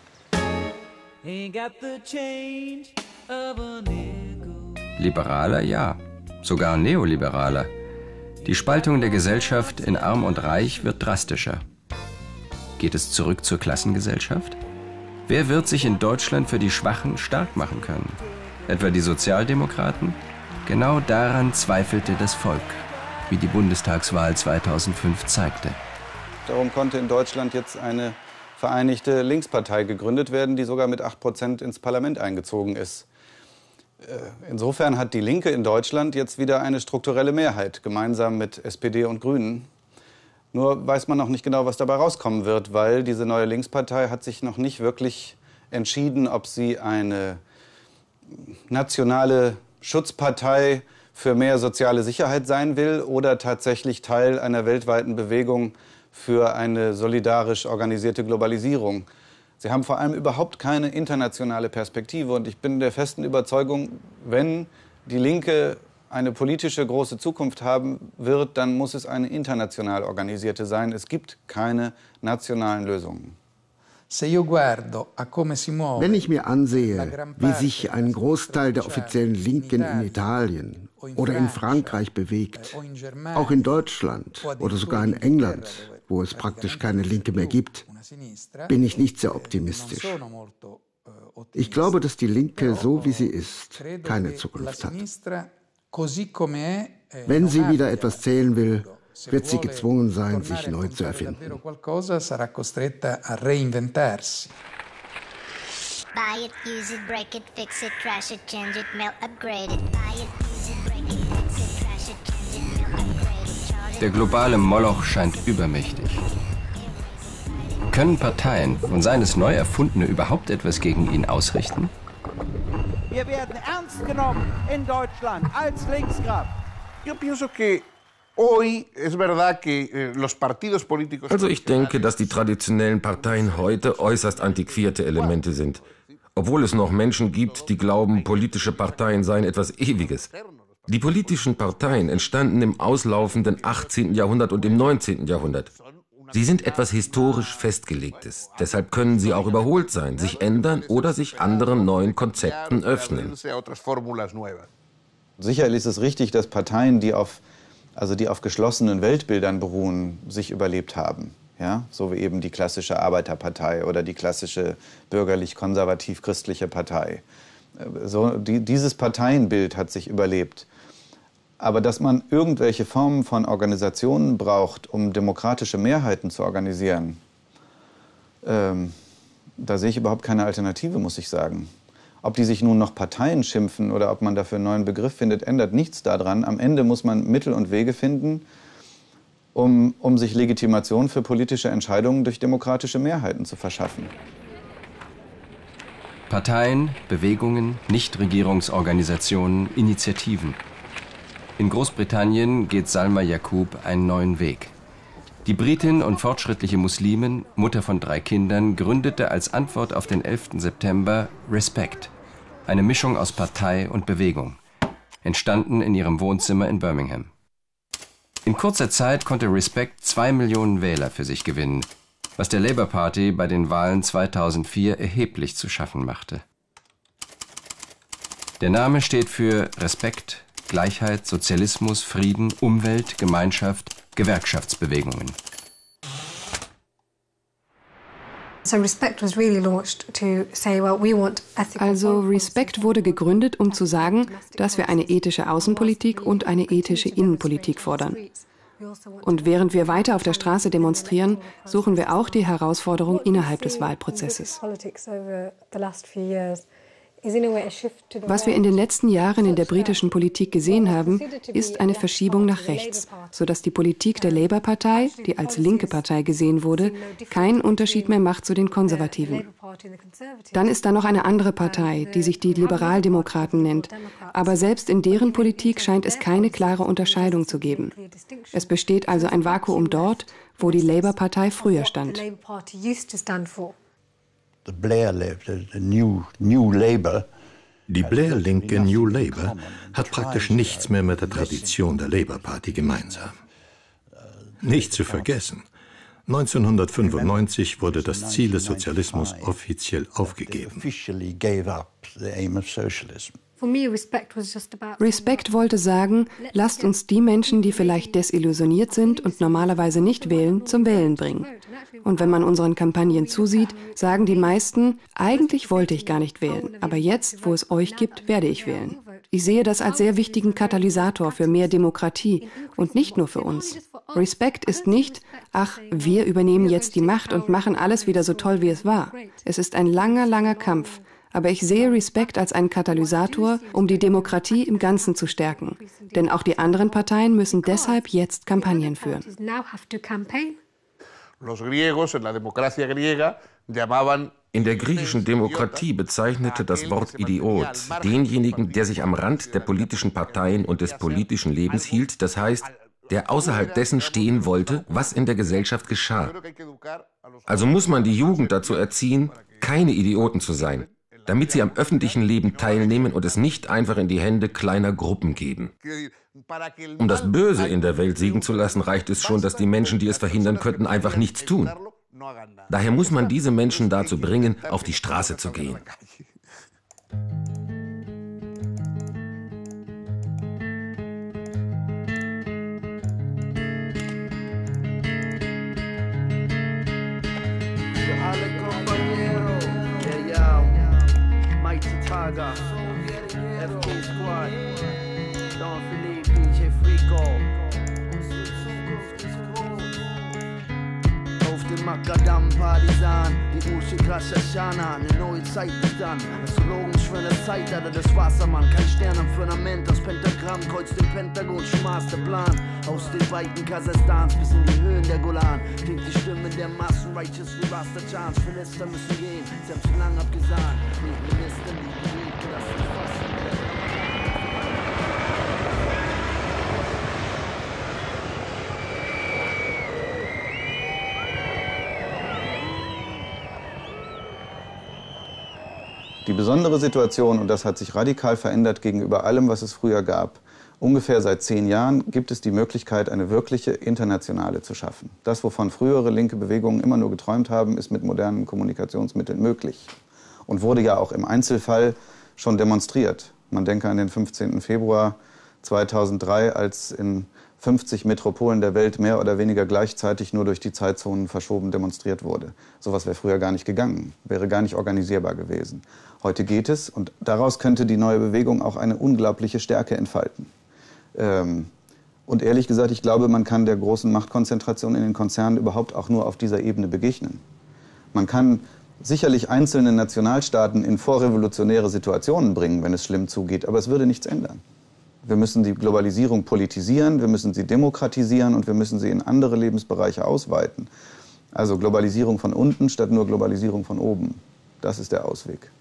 Liberaler, ja. Sogar neoliberaler. Die Spaltung der Gesellschaft in Arm und Reich wird drastischer. Geht es zurück zur Klassengesellschaft? Wer wird sich in Deutschland für die Schwachen stark machen können? Etwa die Sozialdemokraten? Genau daran zweifelte das Volk, wie die Bundestagswahl zweitausendfünf zeigte. Darum konnte in Deutschland jetzt eine vereinigte Linkspartei gegründet werden, die sogar mit acht Prozent ins Parlament eingezogen ist. Insofern hat die Linke in Deutschland jetzt wieder eine strukturelle Mehrheit, gemeinsam mit S P D und Grünen. Nur weiß man noch nicht genau, was dabei rauskommen wird, weil diese neue Linkspartei hat sich noch nicht wirklich entschieden, ob sie eine nationale Schutzpartei für mehr soziale Sicherheit sein will oder tatsächlich Teil einer weltweiten Bewegung für eine solidarisch organisierte Globalisierung. Sie haben vor allem überhaupt keine internationale Perspektive. Und ich bin der festen Überzeugung, wenn die Linke eine politische große Zukunft haben wird, dann muss es eine international organisierte sein. Es gibt keine nationalen Lösungen. Wenn ich mir ansehe, wie sich ein Großteil der offiziellen Linken in Italien oder in Frankreich bewegt, auch in Deutschland oder sogar in England, wo es praktisch keine Linke mehr gibt, bin ich nicht sehr optimistisch. Ich glaube, dass die Linke, so wie sie ist, keine Zukunft hat. Wenn sie wieder etwas zählen will, wird sie gezwungen sein, sich neu zu erfinden. Buy it, use it, break it, fix it, trash it, change it, melt, upgrade it. Buy it, use it, break it, fix it, trash it, change it, melt, upgrade it. Charge it. Der globale Moloch scheint übermächtig. Können Parteien und seien es neu erfundene überhaupt etwas gegen ihn ausrichten? Wir werden ernst genommen in Deutschland als Linkskraft. Yo pienso que hoy es verdad que los partidos políticos. Also ich denke, dass die traditionellen Parteien heute äußerst antiquierte Elemente sind. Obwohl es noch Menschen gibt, die glauben, politische Parteien seien etwas Ewiges. Die politischen Parteien entstanden im auslaufenden achtzehnten Jahrhundert und im neunzehnten Jahrhundert. Sie sind etwas historisch Festgelegtes. Deshalb können sie auch überholt sein, sich ändern oder sich anderen neuen Konzepten öffnen. Sicherlich ist es richtig, dass Parteien, die auf, also die auf geschlossenen Weltbildern beruhen, sich überlebt haben. Ja? So wie eben die klassische Arbeiterpartei oder die klassische bürgerlich-konservativ-christliche Partei. So, die, dieses Parteienbild hat sich überlebt. Aber dass man irgendwelche Formen von Organisationen braucht, um demokratische Mehrheiten zu organisieren, ähm, da sehe ich überhaupt keine Alternative, muss ich sagen. Ob die sich nun noch Parteien schimpfen oder ob man dafür einen neuen Begriff findet, ändert nichts daran. Am Ende muss man Mittel und Wege finden, um, um sich Legitimation für politische Entscheidungen durch demokratische Mehrheiten zu verschaffen. Parteien, Bewegungen, Nichtregierungsorganisationen, Initiativen. In Großbritannien geht Salma Yaqub einen neuen Weg. Die Britin und fortschrittliche Muslimin, Mutter von drei Kindern, gründete als Antwort auf den elften September Respect, eine Mischung aus Partei und Bewegung, entstanden in ihrem Wohnzimmer in Birmingham. In kurzer Zeit konnte Respect zwei Millionen Wähler für sich gewinnen, was der Labour Party bei den Wahlen zweitausendvier erheblich zu schaffen machte. Der Name steht für Respekt, Gleichheit, Sozialismus, Frieden, Umwelt, Gemeinschaft, Gewerkschaftsbewegungen. Also Respect wurde gegründet, um zu sagen, dass wir eine ethische Außenpolitik und eine ethische Innenpolitik fordern. Und während wir weiter auf der Straße demonstrieren, suchen wir auch die Herausforderung innerhalb des Wahlprozesses. Was wir in den letzten Jahren in der britischen Politik gesehen haben, ist eine Verschiebung nach rechts, sodass die Politik der Labour-Partei, die als linke Partei gesehen wurde, keinen Unterschied mehr macht zu den Konservativen. Dann ist da noch eine andere Partei, die sich die Liberaldemokraten nennt, aber selbst in deren Politik scheint es keine klare Unterscheidung zu geben. Es besteht also ein Vakuum dort, wo die Labour-Partei früher stand. Die Blair-linke New Labour hat praktisch nichts mehr mit der Tradition der Labour Party gemeinsam. Nicht zu vergessen, neunzehnhundertfünfundneunzig wurde das Ziel des Sozialismus offiziell aufgegeben. Respect wollte sagen, lasst uns die Menschen, die vielleicht desillusioniert sind und normalerweise nicht wählen, zum Wählen bringen. Und wenn man unseren Kampagnen zusieht, sagen die meisten, eigentlich wollte ich gar nicht wählen, aber jetzt, wo es euch gibt, werde ich wählen. Ich sehe das als sehr wichtigen Katalysator für mehr Demokratie und nicht nur für uns. Respect ist nicht, ach, wir übernehmen jetzt die Macht und machen alles wieder so toll, wie es war. Es ist ein langer, langer Kampf. Aber ich sehe Respect als einen Katalysator, um die Demokratie im Ganzen zu stärken. Denn auch die anderen Parteien müssen deshalb jetzt Kampagnen führen. In der griechischen Demokratie bezeichnete das Wort Idiot denjenigen, der sich am Rand der politischen Parteien und des politischen Lebens hielt, das heißt, der außerhalb dessen stehen wollte, was in der Gesellschaft geschah. Also muss man die Jugend dazu erziehen, keine Idioten zu sein, damit sie am öffentlichen Leben teilnehmen und es nicht einfach in die Hände kleiner Gruppen geben. Um das Böse in der Welt siegen zu lassen, reicht es schon, dass die Menschen, die es verhindern könnten, einfach nichts tun. Daher muss man diese Menschen dazu bringen, auf die Straße zu gehen. Makadam-Partisan, die Uschi Krashashana, eine neue Zeit dann. Astrologen schwören Zeit, Alter, das Wassermann. Kein Stern am Firmament, das Pentagramm kreuzt den Pentagon, Masterplan. Aus den Weiten Kasachstans bis in die Höhen der Golan. Klingt die Stimme der Massen, righteous wie Rasta Chance. Philister müssen gehen, sie haben zu lang abgesagt. Die Minister, die Krieg, das ist fast. Die besondere Situation, und das hat sich radikal verändert gegenüber allem, was es früher gab, ungefähr seit zehn Jahren gibt es die Möglichkeit, eine wirkliche Internationale zu schaffen. Das, wovon frühere linke Bewegungen immer nur geträumt haben, ist mit modernen Kommunikationsmitteln möglich. Und wurde ja auch im Einzelfall schon demonstriert. Man denke an den fünfzehnten Februar zweitausenddrei, als in fünfzig Metropolen der Welt mehr oder weniger gleichzeitig nur durch die Zeitzonen verschoben demonstriert wurde. Sowas wäre früher gar nicht gegangen, wäre gar nicht organisierbar gewesen. Heute geht es, und daraus könnte die neue Bewegung auch eine unglaubliche Stärke entfalten. Ähm, und ehrlich gesagt, ich glaube, man kann der großen Machtkonzentration in den Konzernen überhaupt auch nur auf dieser Ebene begegnen. Man kann sicherlich einzelne Nationalstaaten in vorrevolutionäre Situationen bringen, wenn es schlimm zugeht, aber es würde nichts ändern. Wir müssen die Globalisierung politisieren, wir müssen sie demokratisieren und wir müssen sie in andere Lebensbereiche ausweiten. Also Globalisierung von unten statt nur Globalisierung von oben. Das ist der Ausweg.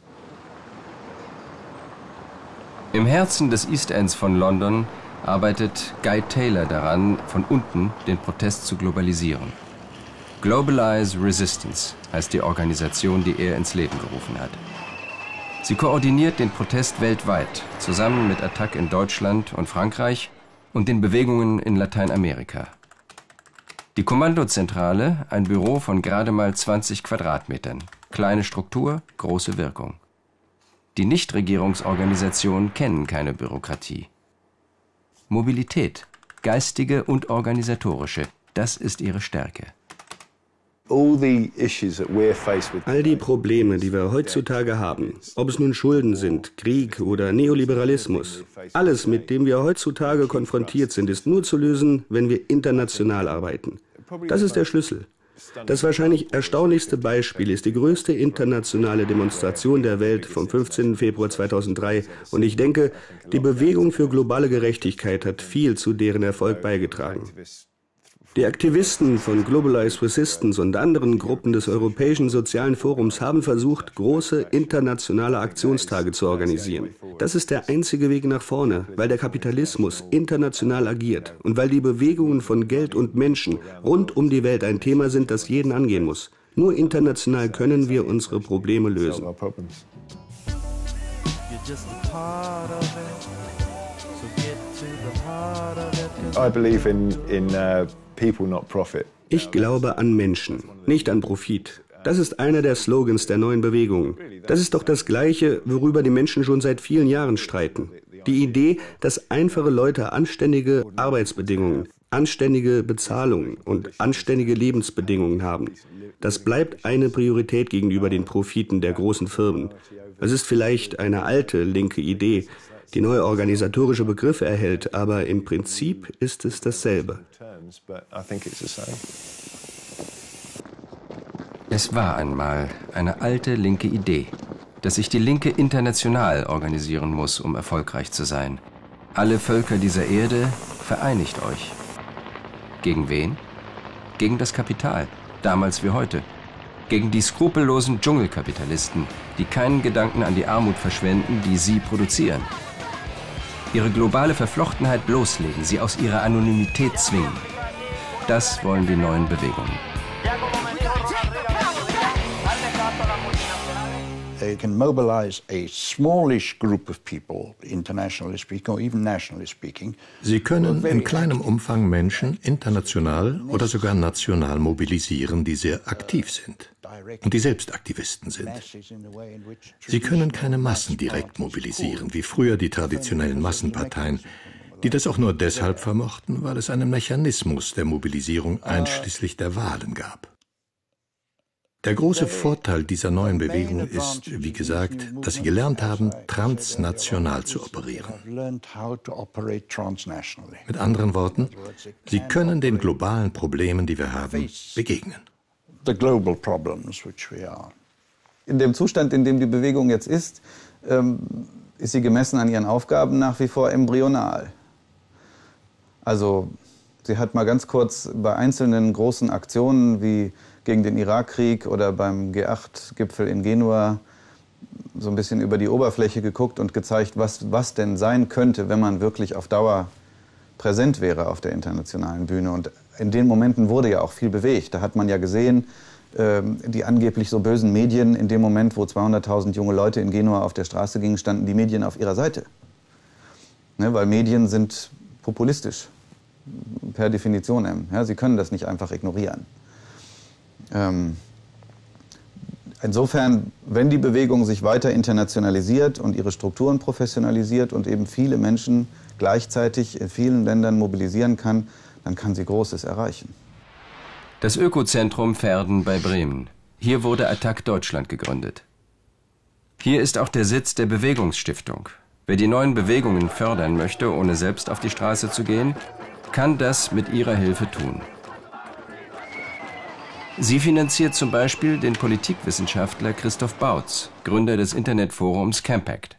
Im Herzen des East Ends von London arbeitet Guy Taylor daran, von unten den Protest zu globalisieren. Globalize Resistance heißt die Organisation, die er ins Leben gerufen hat. Sie koordiniert den Protest weltweit, zusammen mit Attac in Deutschland und Frankreich und den Bewegungen in Lateinamerika. Die Kommandozentrale, ein Büro von gerade mal zwanzig Quadratmetern. Kleine Struktur, große Wirkung. Die Nichtregierungsorganisationen kennen keine Bürokratie. Mobilität, geistige und organisatorische, das ist ihre Stärke. All die Probleme, die wir heutzutage haben, ob es nun Schulden sind, Krieg oder Neoliberalismus, alles, mit dem wir heutzutage konfrontiert sind, ist nur zu lösen, wenn wir international arbeiten. Das ist der Schlüssel. Das wahrscheinlich erstaunlichste Beispiel ist die größte internationale Demonstration der Welt vom fünfzehnten Februar zweitausenddrei. Und ich denke, die Bewegung für globale Gerechtigkeit hat viel zu deren Erfolg beigetragen. Die Aktivisten von Globalize Resistance und anderen Gruppen des Europäischen Sozialen Forums haben versucht, große internationale Aktionstage zu organisieren. Das ist der einzige Weg nach vorne, weil der Kapitalismus international agiert und weil die Bewegungen von Geld und Menschen rund um die Welt ein Thema sind, das jeden angehen muss. Nur international können wir unsere Probleme lösen. I believe in, in uh, people, not profit. Ich glaube an Menschen, nicht an Profit. Das ist einer der Slogans der neuen Bewegung. Das ist doch das Gleiche, worüber die Menschen schon seit vielen Jahren streiten. Die Idee, dass einfache Leute anständige Arbeitsbedingungen, anständige Bezahlung und anständige Lebensbedingungen haben. Das bleibt eine Priorität gegenüber den Profiten der großen Firmen. Es ist vielleicht eine alte linke Idee, die neue organisatorische Begriffe erhält, aber im Prinzip ist es dasselbe. Es war einmal eine alte linke Idee, dass sich die Linke international organisieren muss, um erfolgreich zu sein. Alle Völker dieser Erde, vereinigt euch. Gegen wen? Gegen das Kapital, damals wie heute. gegen die skrupellosen Dschungelkapitalisten, die keinen Gedanken an die Armut verschwenden, die sie produzieren. Ihre globale Verflochtenheit bloßlegen, sie aus ihrer Anonymität zwingen. Das wollen die neuen Bewegungen. They can mobilize a smallish group of people, internationally speaking or even nationally speaking. Sie können in kleinem Umfang Menschen international oder sogar national mobilisieren, die sehr aktiv sind und die selbst Aktivisten sind. Sie können keine Massen direkt mobilisieren, wie früher die traditionellen Massenparteien, die das auch nur deshalb vermochten, weil es einen Mechanismus der Mobilisierung einschließlich der Wahlen gab. Der große Vorteil dieser neuen Bewegung ist, wie gesagt, dass sie gelernt haben, transnational zu operieren. Mit anderen Worten, sie können den globalen Problemen, die wir haben, begegnen. In dem Zustand, in dem die Bewegung jetzt ist, ähm, ist sie gemessen an ihren Aufgaben nach wie vor embryonal. Also sie hat mal ganz kurz bei einzelnen großen Aktionen wie gegen den Irakkrieg oder beim G acht Gipfel in Genua so ein bisschen über die Oberfläche geguckt und gezeigt, was, was denn sein könnte, wenn man wirklich auf Dauer präsent wäre auf der internationalen Bühne. Und in den Momenten wurde ja auch viel bewegt. Da hat man ja gesehen, äh, die angeblich so bösen Medien, in dem Moment, wo zweihunderttausend junge Leute in Genua auf der Straße gingen, standen die Medien auf ihrer Seite. Ne, weil Medien sind populistisch, per Definition. Ja, sie können das nicht einfach ignorieren. Ähm, insofern, wenn die Bewegung sich weiter internationalisiert und ihre Strukturen professionalisiert und eben viele Menschen gleichzeitig in vielen Ländern mobilisieren kann, dann kann sie Großes erreichen. Das Ökozentrum Verden bei Bremen. Hier wurde Attac Deutschland gegründet. Hier ist auch der Sitz der Bewegungsstiftung. Wer die neuen Bewegungen fördern möchte, ohne selbst auf die Straße zu gehen, kann das mit ihrer Hilfe tun. Sie finanziert zum Beispiel den Politikwissenschaftler Christoph Bautz, Gründer des Internetforums Campact.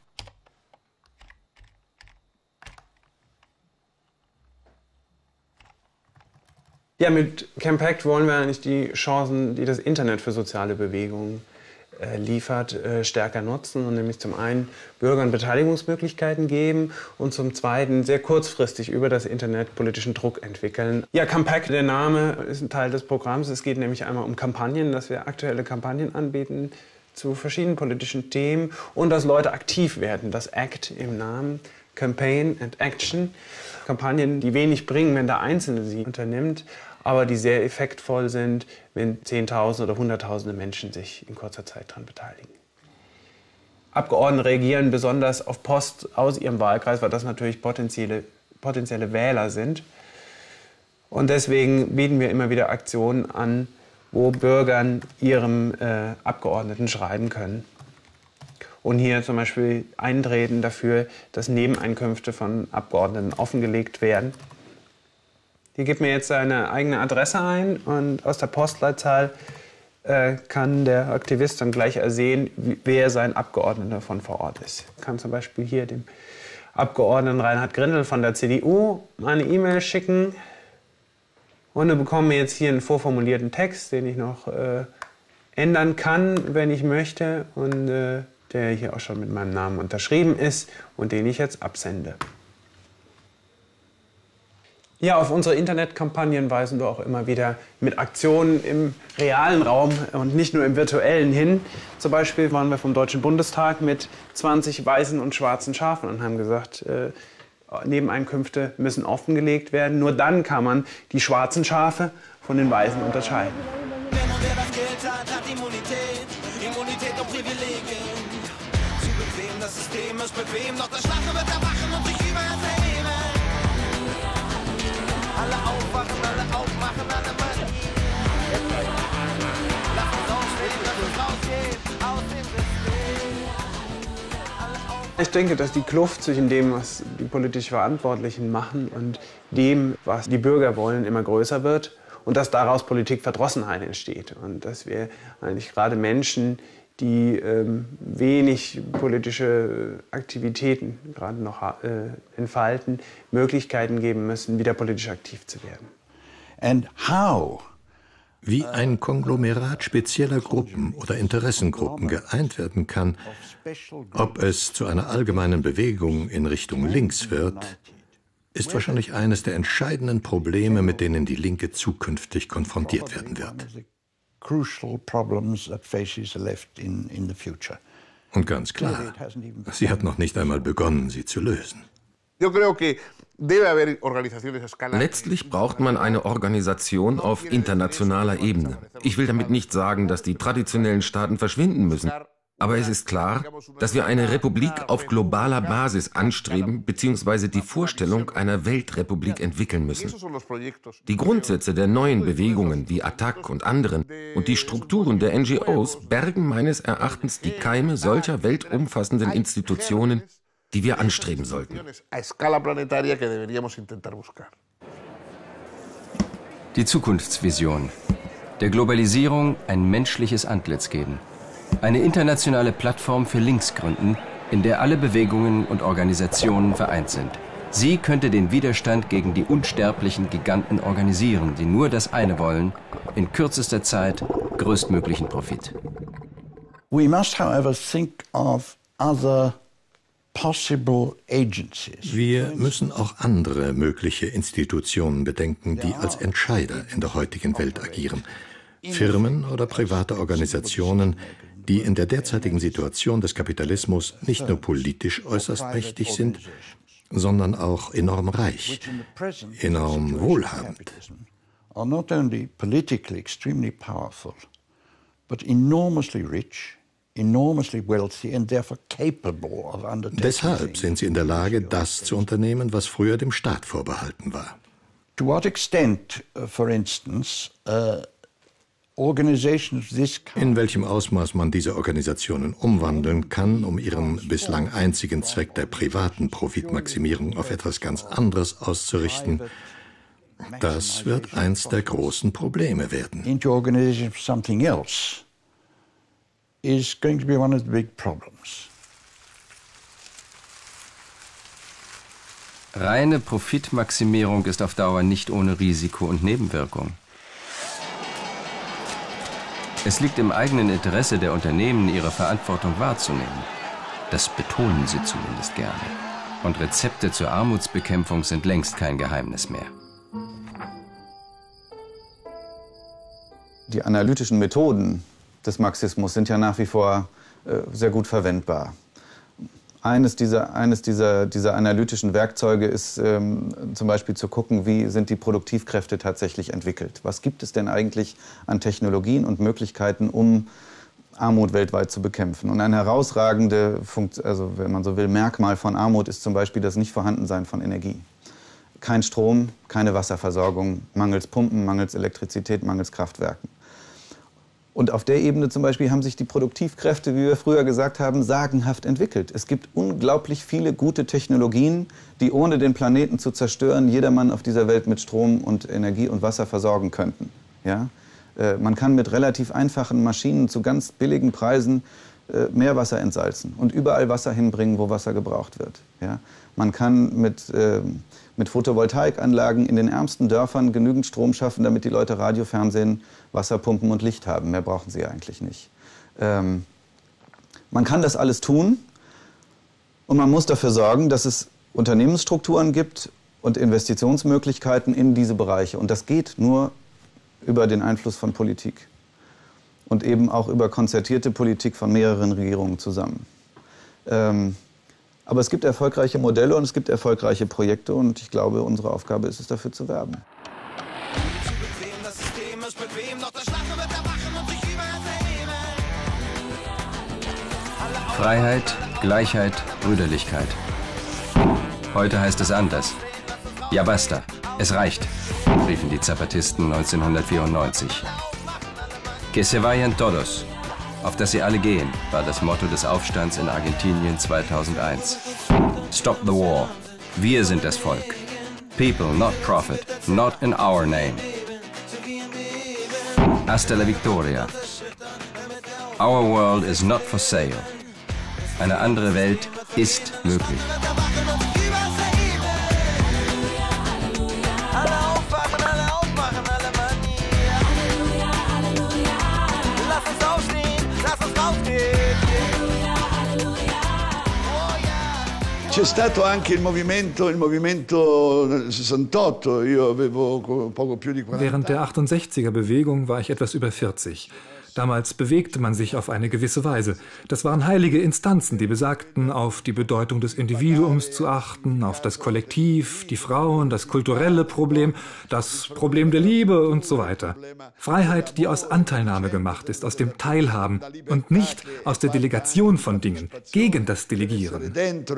Ja, mit Campact wollen wir eigentlich die Chancen, die das Internet für soziale Bewegungen äh, liefert, äh, stärker nutzen und nämlich zum einen Bürgern Beteiligungsmöglichkeiten geben und zum zweiten sehr kurzfristig über das Internet politischen Druck entwickeln. Ja, Campact, der Name ist ein Teil des Programms. Es geht nämlich einmal um Kampagnen, dass wir aktuelle Kampagnen anbieten zu verschiedenen politischen Themen und dass Leute aktiv werden. Das Act im Namen, Campaign and Action. Kampagnen, die wenig bringen, wenn der Einzelne sie unternimmt, aber die sehr effektvoll sind, wenn Zehntausende oder Hunderttausende Menschen sich in kurzer Zeit daran beteiligen. Abgeordnete reagieren besonders auf Post aus ihrem Wahlkreis, weil das natürlich potenzielle, potenzielle Wähler sind. Und deswegen bieten wir immer wieder Aktionen an, wo Bürgern ihrem äh, Abgeordneten schreiben können. Und hier zum Beispiel eintreten dafür, dass Nebeneinkünfte von Abgeordneten offengelegt werden. Hier gibt mir jetzt seine eigene Adresse ein und aus der Postleitzahl äh, kann der Aktivist dann gleich ersehen, wie, wer sein Abgeordneter von vor Ort ist. Ich kann zum Beispiel hier dem Abgeordneten Reinhard Grindel von der C D U eine E-Mail schicken und dann bekommen wir jetzt hier einen vorformulierten Text, den ich noch äh, ändern kann, wenn ich möchte und äh, der hier auch schon mit meinem Namen unterschrieben ist und den ich jetzt absende. Ja, auf unsere Internetkampagnen weisen wir auch immer wieder mit Aktionen im realen Raum und nicht nur im virtuellen hin. Zum Beispiel waren wir vom Deutschen Bundestag mit zwanzig weißen und schwarzen Schafen und haben gesagt, äh, Nebeneinkünfte müssen offengelegt werden. Nur dann kann man die schwarzen Schafe von den weißen unterscheiden. Wer das Geld hat, hat Immunität, Immunität und Privilegien. Zu bequem, das System ist bequem, doch der Schwache wird erwachen und sich übersehen. Alle aufwachen, alle aufmachen, alle Mann. Lass uns aufstehen, lass uns rausgehen, aus dem System. Ich denke, dass die Kluft zwischen dem, was die politisch Verantwortlichen machen und dem, was die Bürger wollen, immer größer wird und dass daraus Politikverdrossenheit entsteht und dass wir eigentlich gerade Menschen, die ähm, wenig politische Aktivitäten gerade noch äh, entfalten, Möglichkeiten geben müssen, wieder politisch aktiv zu werden. And how Wie ein Konglomerat spezieller Gruppen oder Interessengruppen geeint werden kann, ob es zu einer allgemeinen Bewegung in Richtung links wird, ist wahrscheinlich eines der entscheidenden Probleme, mit denen die Linke zukünftig konfrontiert werden wird. Und ganz klar, sie hat noch nicht einmal begonnen, sie zu lösen. Letztlich braucht man eine Organisation auf internationaler Ebene. Ich will damit nicht sagen, dass die traditionellen Staaten verschwinden müssen. Aber es ist klar, dass wir eine Republik auf globaler Basis anstreben bzw. die Vorstellung einer Weltrepublik entwickeln müssen. Die Grundsätze der neuen Bewegungen wie Attac und anderen und die Strukturen der N G Os bergen meines Erachtens die Keime solcher weltumfassenden Institutionen, die wir anstreben sollten. Die Zukunftsvision. Der Globalisierung ein menschliches Antlitz geben. Eine internationale Plattform für Links gründen, in der alle Bewegungen und Organisationen vereint sind. Sie könnte den Widerstand gegen die unsterblichen Giganten organisieren, die nur das eine wollen, in kürzester Zeit größtmöglichen Profit. We must, however, think of other possible agencies. Wir müssen auch andere mögliche Institutionen bedenken, die als Entscheider in der heutigen Welt agieren. Firmen oder private Organisationen, die in der derzeitigen Situation des Kapitalismus nicht nur politisch äußerst mächtig sind, sondern auch enorm reich, enorm wohlhabend. Are not only politically extremely powerful, but enormously rich, enormously wealthy and therefore capable of undertaking. Deshalb sind sie in der Lage, das zu unternehmen, was früher dem Staat vorbehalten war. To what extent, uh, for instance, uh, In welchem Ausmaß man diese Organisationen umwandeln kann, um ihren bislang einzigen Zweck der privaten Profitmaximierung auf etwas ganz anderes auszurichten, das wird eins der großen Probleme werden. Into organization for something else is going to be one of the big problems. Reine Profitmaximierung ist auf Dauer nicht ohne Risiko und Nebenwirkung. Es liegt im eigenen Interesse der Unternehmen, ihre Verantwortung wahrzunehmen. Das betonen sie zumindest gerne. Und Rezepte zur Armutsbekämpfung sind längst kein Geheimnis mehr. Die analytischen Methoden des Marxismus sind ja nach wie vor äh, sehr gut verwendbar. Eines dieser, eines dieser, dieser analytischen Werkzeuge ist ähm, zum Beispiel zu gucken, wie sind die Produktivkräfte tatsächlich entwickelt. Was gibt es denn eigentlich an Technologien und Möglichkeiten, um Armut weltweit zu bekämpfen? Und ein herausragende, Funkt, also wenn man so will, Merkmal von Armut ist zum Beispiel das Nichtvorhandensein von Energie. Kein Strom, keine Wasserversorgung, mangels Pumpen, mangels Elektrizität, mangels Kraftwerken. Und auf der Ebene zum Beispiel haben sich die Produktivkräfte, wie wir früher gesagt haben, sagenhaft entwickelt. Es gibt unglaublich viele gute Technologien, die ohne den Planeten zu zerstören, jedermann auf dieser Welt mit Strom und Energie und Wasser versorgen könnten. Ja? Äh, man kann mit relativ einfachen Maschinen zu ganz billigen Preisen äh, Meerwasser entsalzen und überall Wasser hinbringen, wo Wasser gebraucht wird. Ja? Man kann mit, äh, mit Photovoltaikanlagen in den ärmsten Dörfern genügend Strom schaffen, damit die Leute Radio, Fernsehen, Wasserpumpen und Licht haben. Mehr brauchen sie eigentlich nicht. Ähm, man kann das alles tun und man muss dafür sorgen, dass es Unternehmensstrukturen gibt und Investitionsmöglichkeiten in diese Bereiche. Und das geht nur über den Einfluss von Politik und eben auch über konzertierte Politik von mehreren Regierungen zusammen. Ähm, aber es gibt erfolgreiche Modelle und es gibt erfolgreiche Projekte und ich glaube, unsere Aufgabe ist es, dafür zu werben. Freiheit, Gleichheit, Brüderlichkeit. Heute heißt es anders. Ja basta, es reicht, riefen die Zapatisten neunzehnhundertvierundneunzig. Que se vayan todos, auf dass sie alle gehen, war das Motto des Aufstands in Argentinien zweitausendeins. Stop the war. Wir sind das Volk. People, not profit, not in our name. Hasta la victoria. Our world is not for sale. Eine andere Welt ist möglich. Alle aufwachen, alle aufmachen, alle Mann hier. c'è stato anche il movimento, il movimento del sessantotto. Io avevo poco più di quaranta. Während der achtundsechziger Bewegung war ich etwas über vierzig. Damals bewegte man sich auf eine gewisse Weise. Das waren heilige Instanzen, die besagten, auf die Bedeutung des Individuums zu achten, auf das Kollektiv, die Frauen, das kulturelle Problem, das Problem der Liebe und so weiter. Freiheit, die aus Anteilnahme gemacht ist, aus dem Teilhaben und nicht aus der Delegation von Dingen, gegen das Delegieren.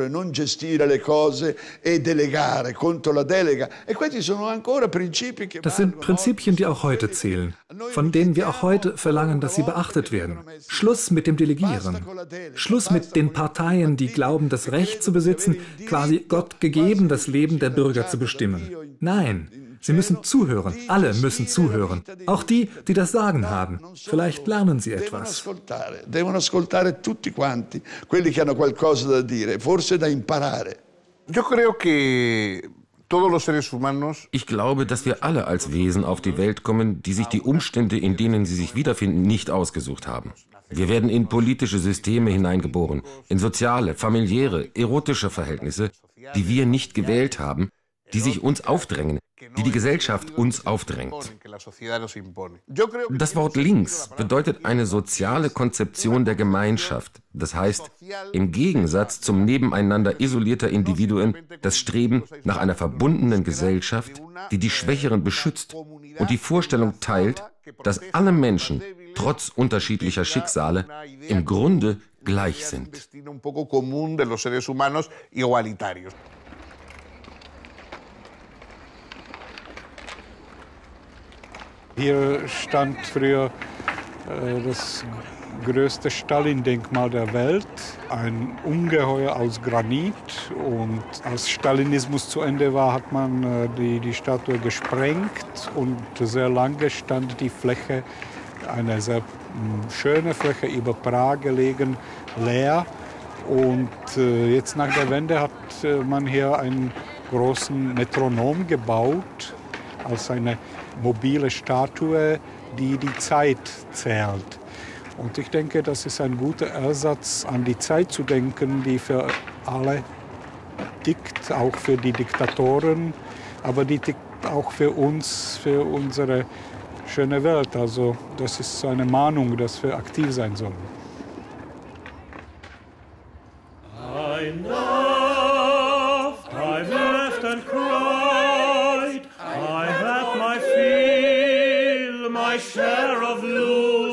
Das sind Prinzipien, die auch heute zählen, von denen wir auch heute verlangen, dass sie beachtet werden. Schluss mit dem Delegieren. Schluss mit den Parteien, die glauben, das Recht zu besitzen, quasi Gott gegeben, das Leben der Bürger zu bestimmen. Nein, sie müssen zuhören. Alle müssen zuhören. Auch die, die das Sagen haben. Vielleicht lernen sie etwas. Devono ascoltare tutti quanti, quelli che hanno qualcosa da dire, forse da imparare. Yo creo que Ich glaube, dass wir alle als Wesen auf die Welt kommen, die sich die Umstände, in denen sie sich wiederfinden, nicht ausgesucht haben. Wir werden in politische Systeme hineingeboren, in soziale, familiäre, erotische Verhältnisse, die wir nicht gewählt haben, die sich uns aufdrängen, die die Gesellschaft uns aufdrängt. Das Wort links bedeutet eine soziale Konzeption der Gemeinschaft. Das heißt, im Gegensatz zum Nebeneinander isolierter Individuen, das Streben nach einer verbundenen Gesellschaft, die die Schwächeren beschützt und die Vorstellung teilt, dass alle Menschen, trotz unterschiedlicher Schicksale, im Grunde gleich sind. Hier stand früher äh, das größte Stalin-Denkmal der Welt, ein Ungeheuer aus Granit. Und als Stalinismus zu Ende war, hat man äh, die, die Statue gesprengt und sehr lange stand die Fläche, eine sehr mh, schöne Fläche über Prag gelegen, leer. Und äh, jetzt nach der Wende hat äh, man hier einen großen Metronom gebaut, als eine mobile Statue, die die Zeit zählt. Und ich denke, das ist ein guter Ersatz, an die Zeit zu denken, die für alle tickt, auch für die Diktatoren, aber die tickt auch für uns, für unsere schöne Welt. Also das ist so eine Mahnung, dass wir aktiv sein sollen. I loved, I left and cried, I had my fill, my share of lose.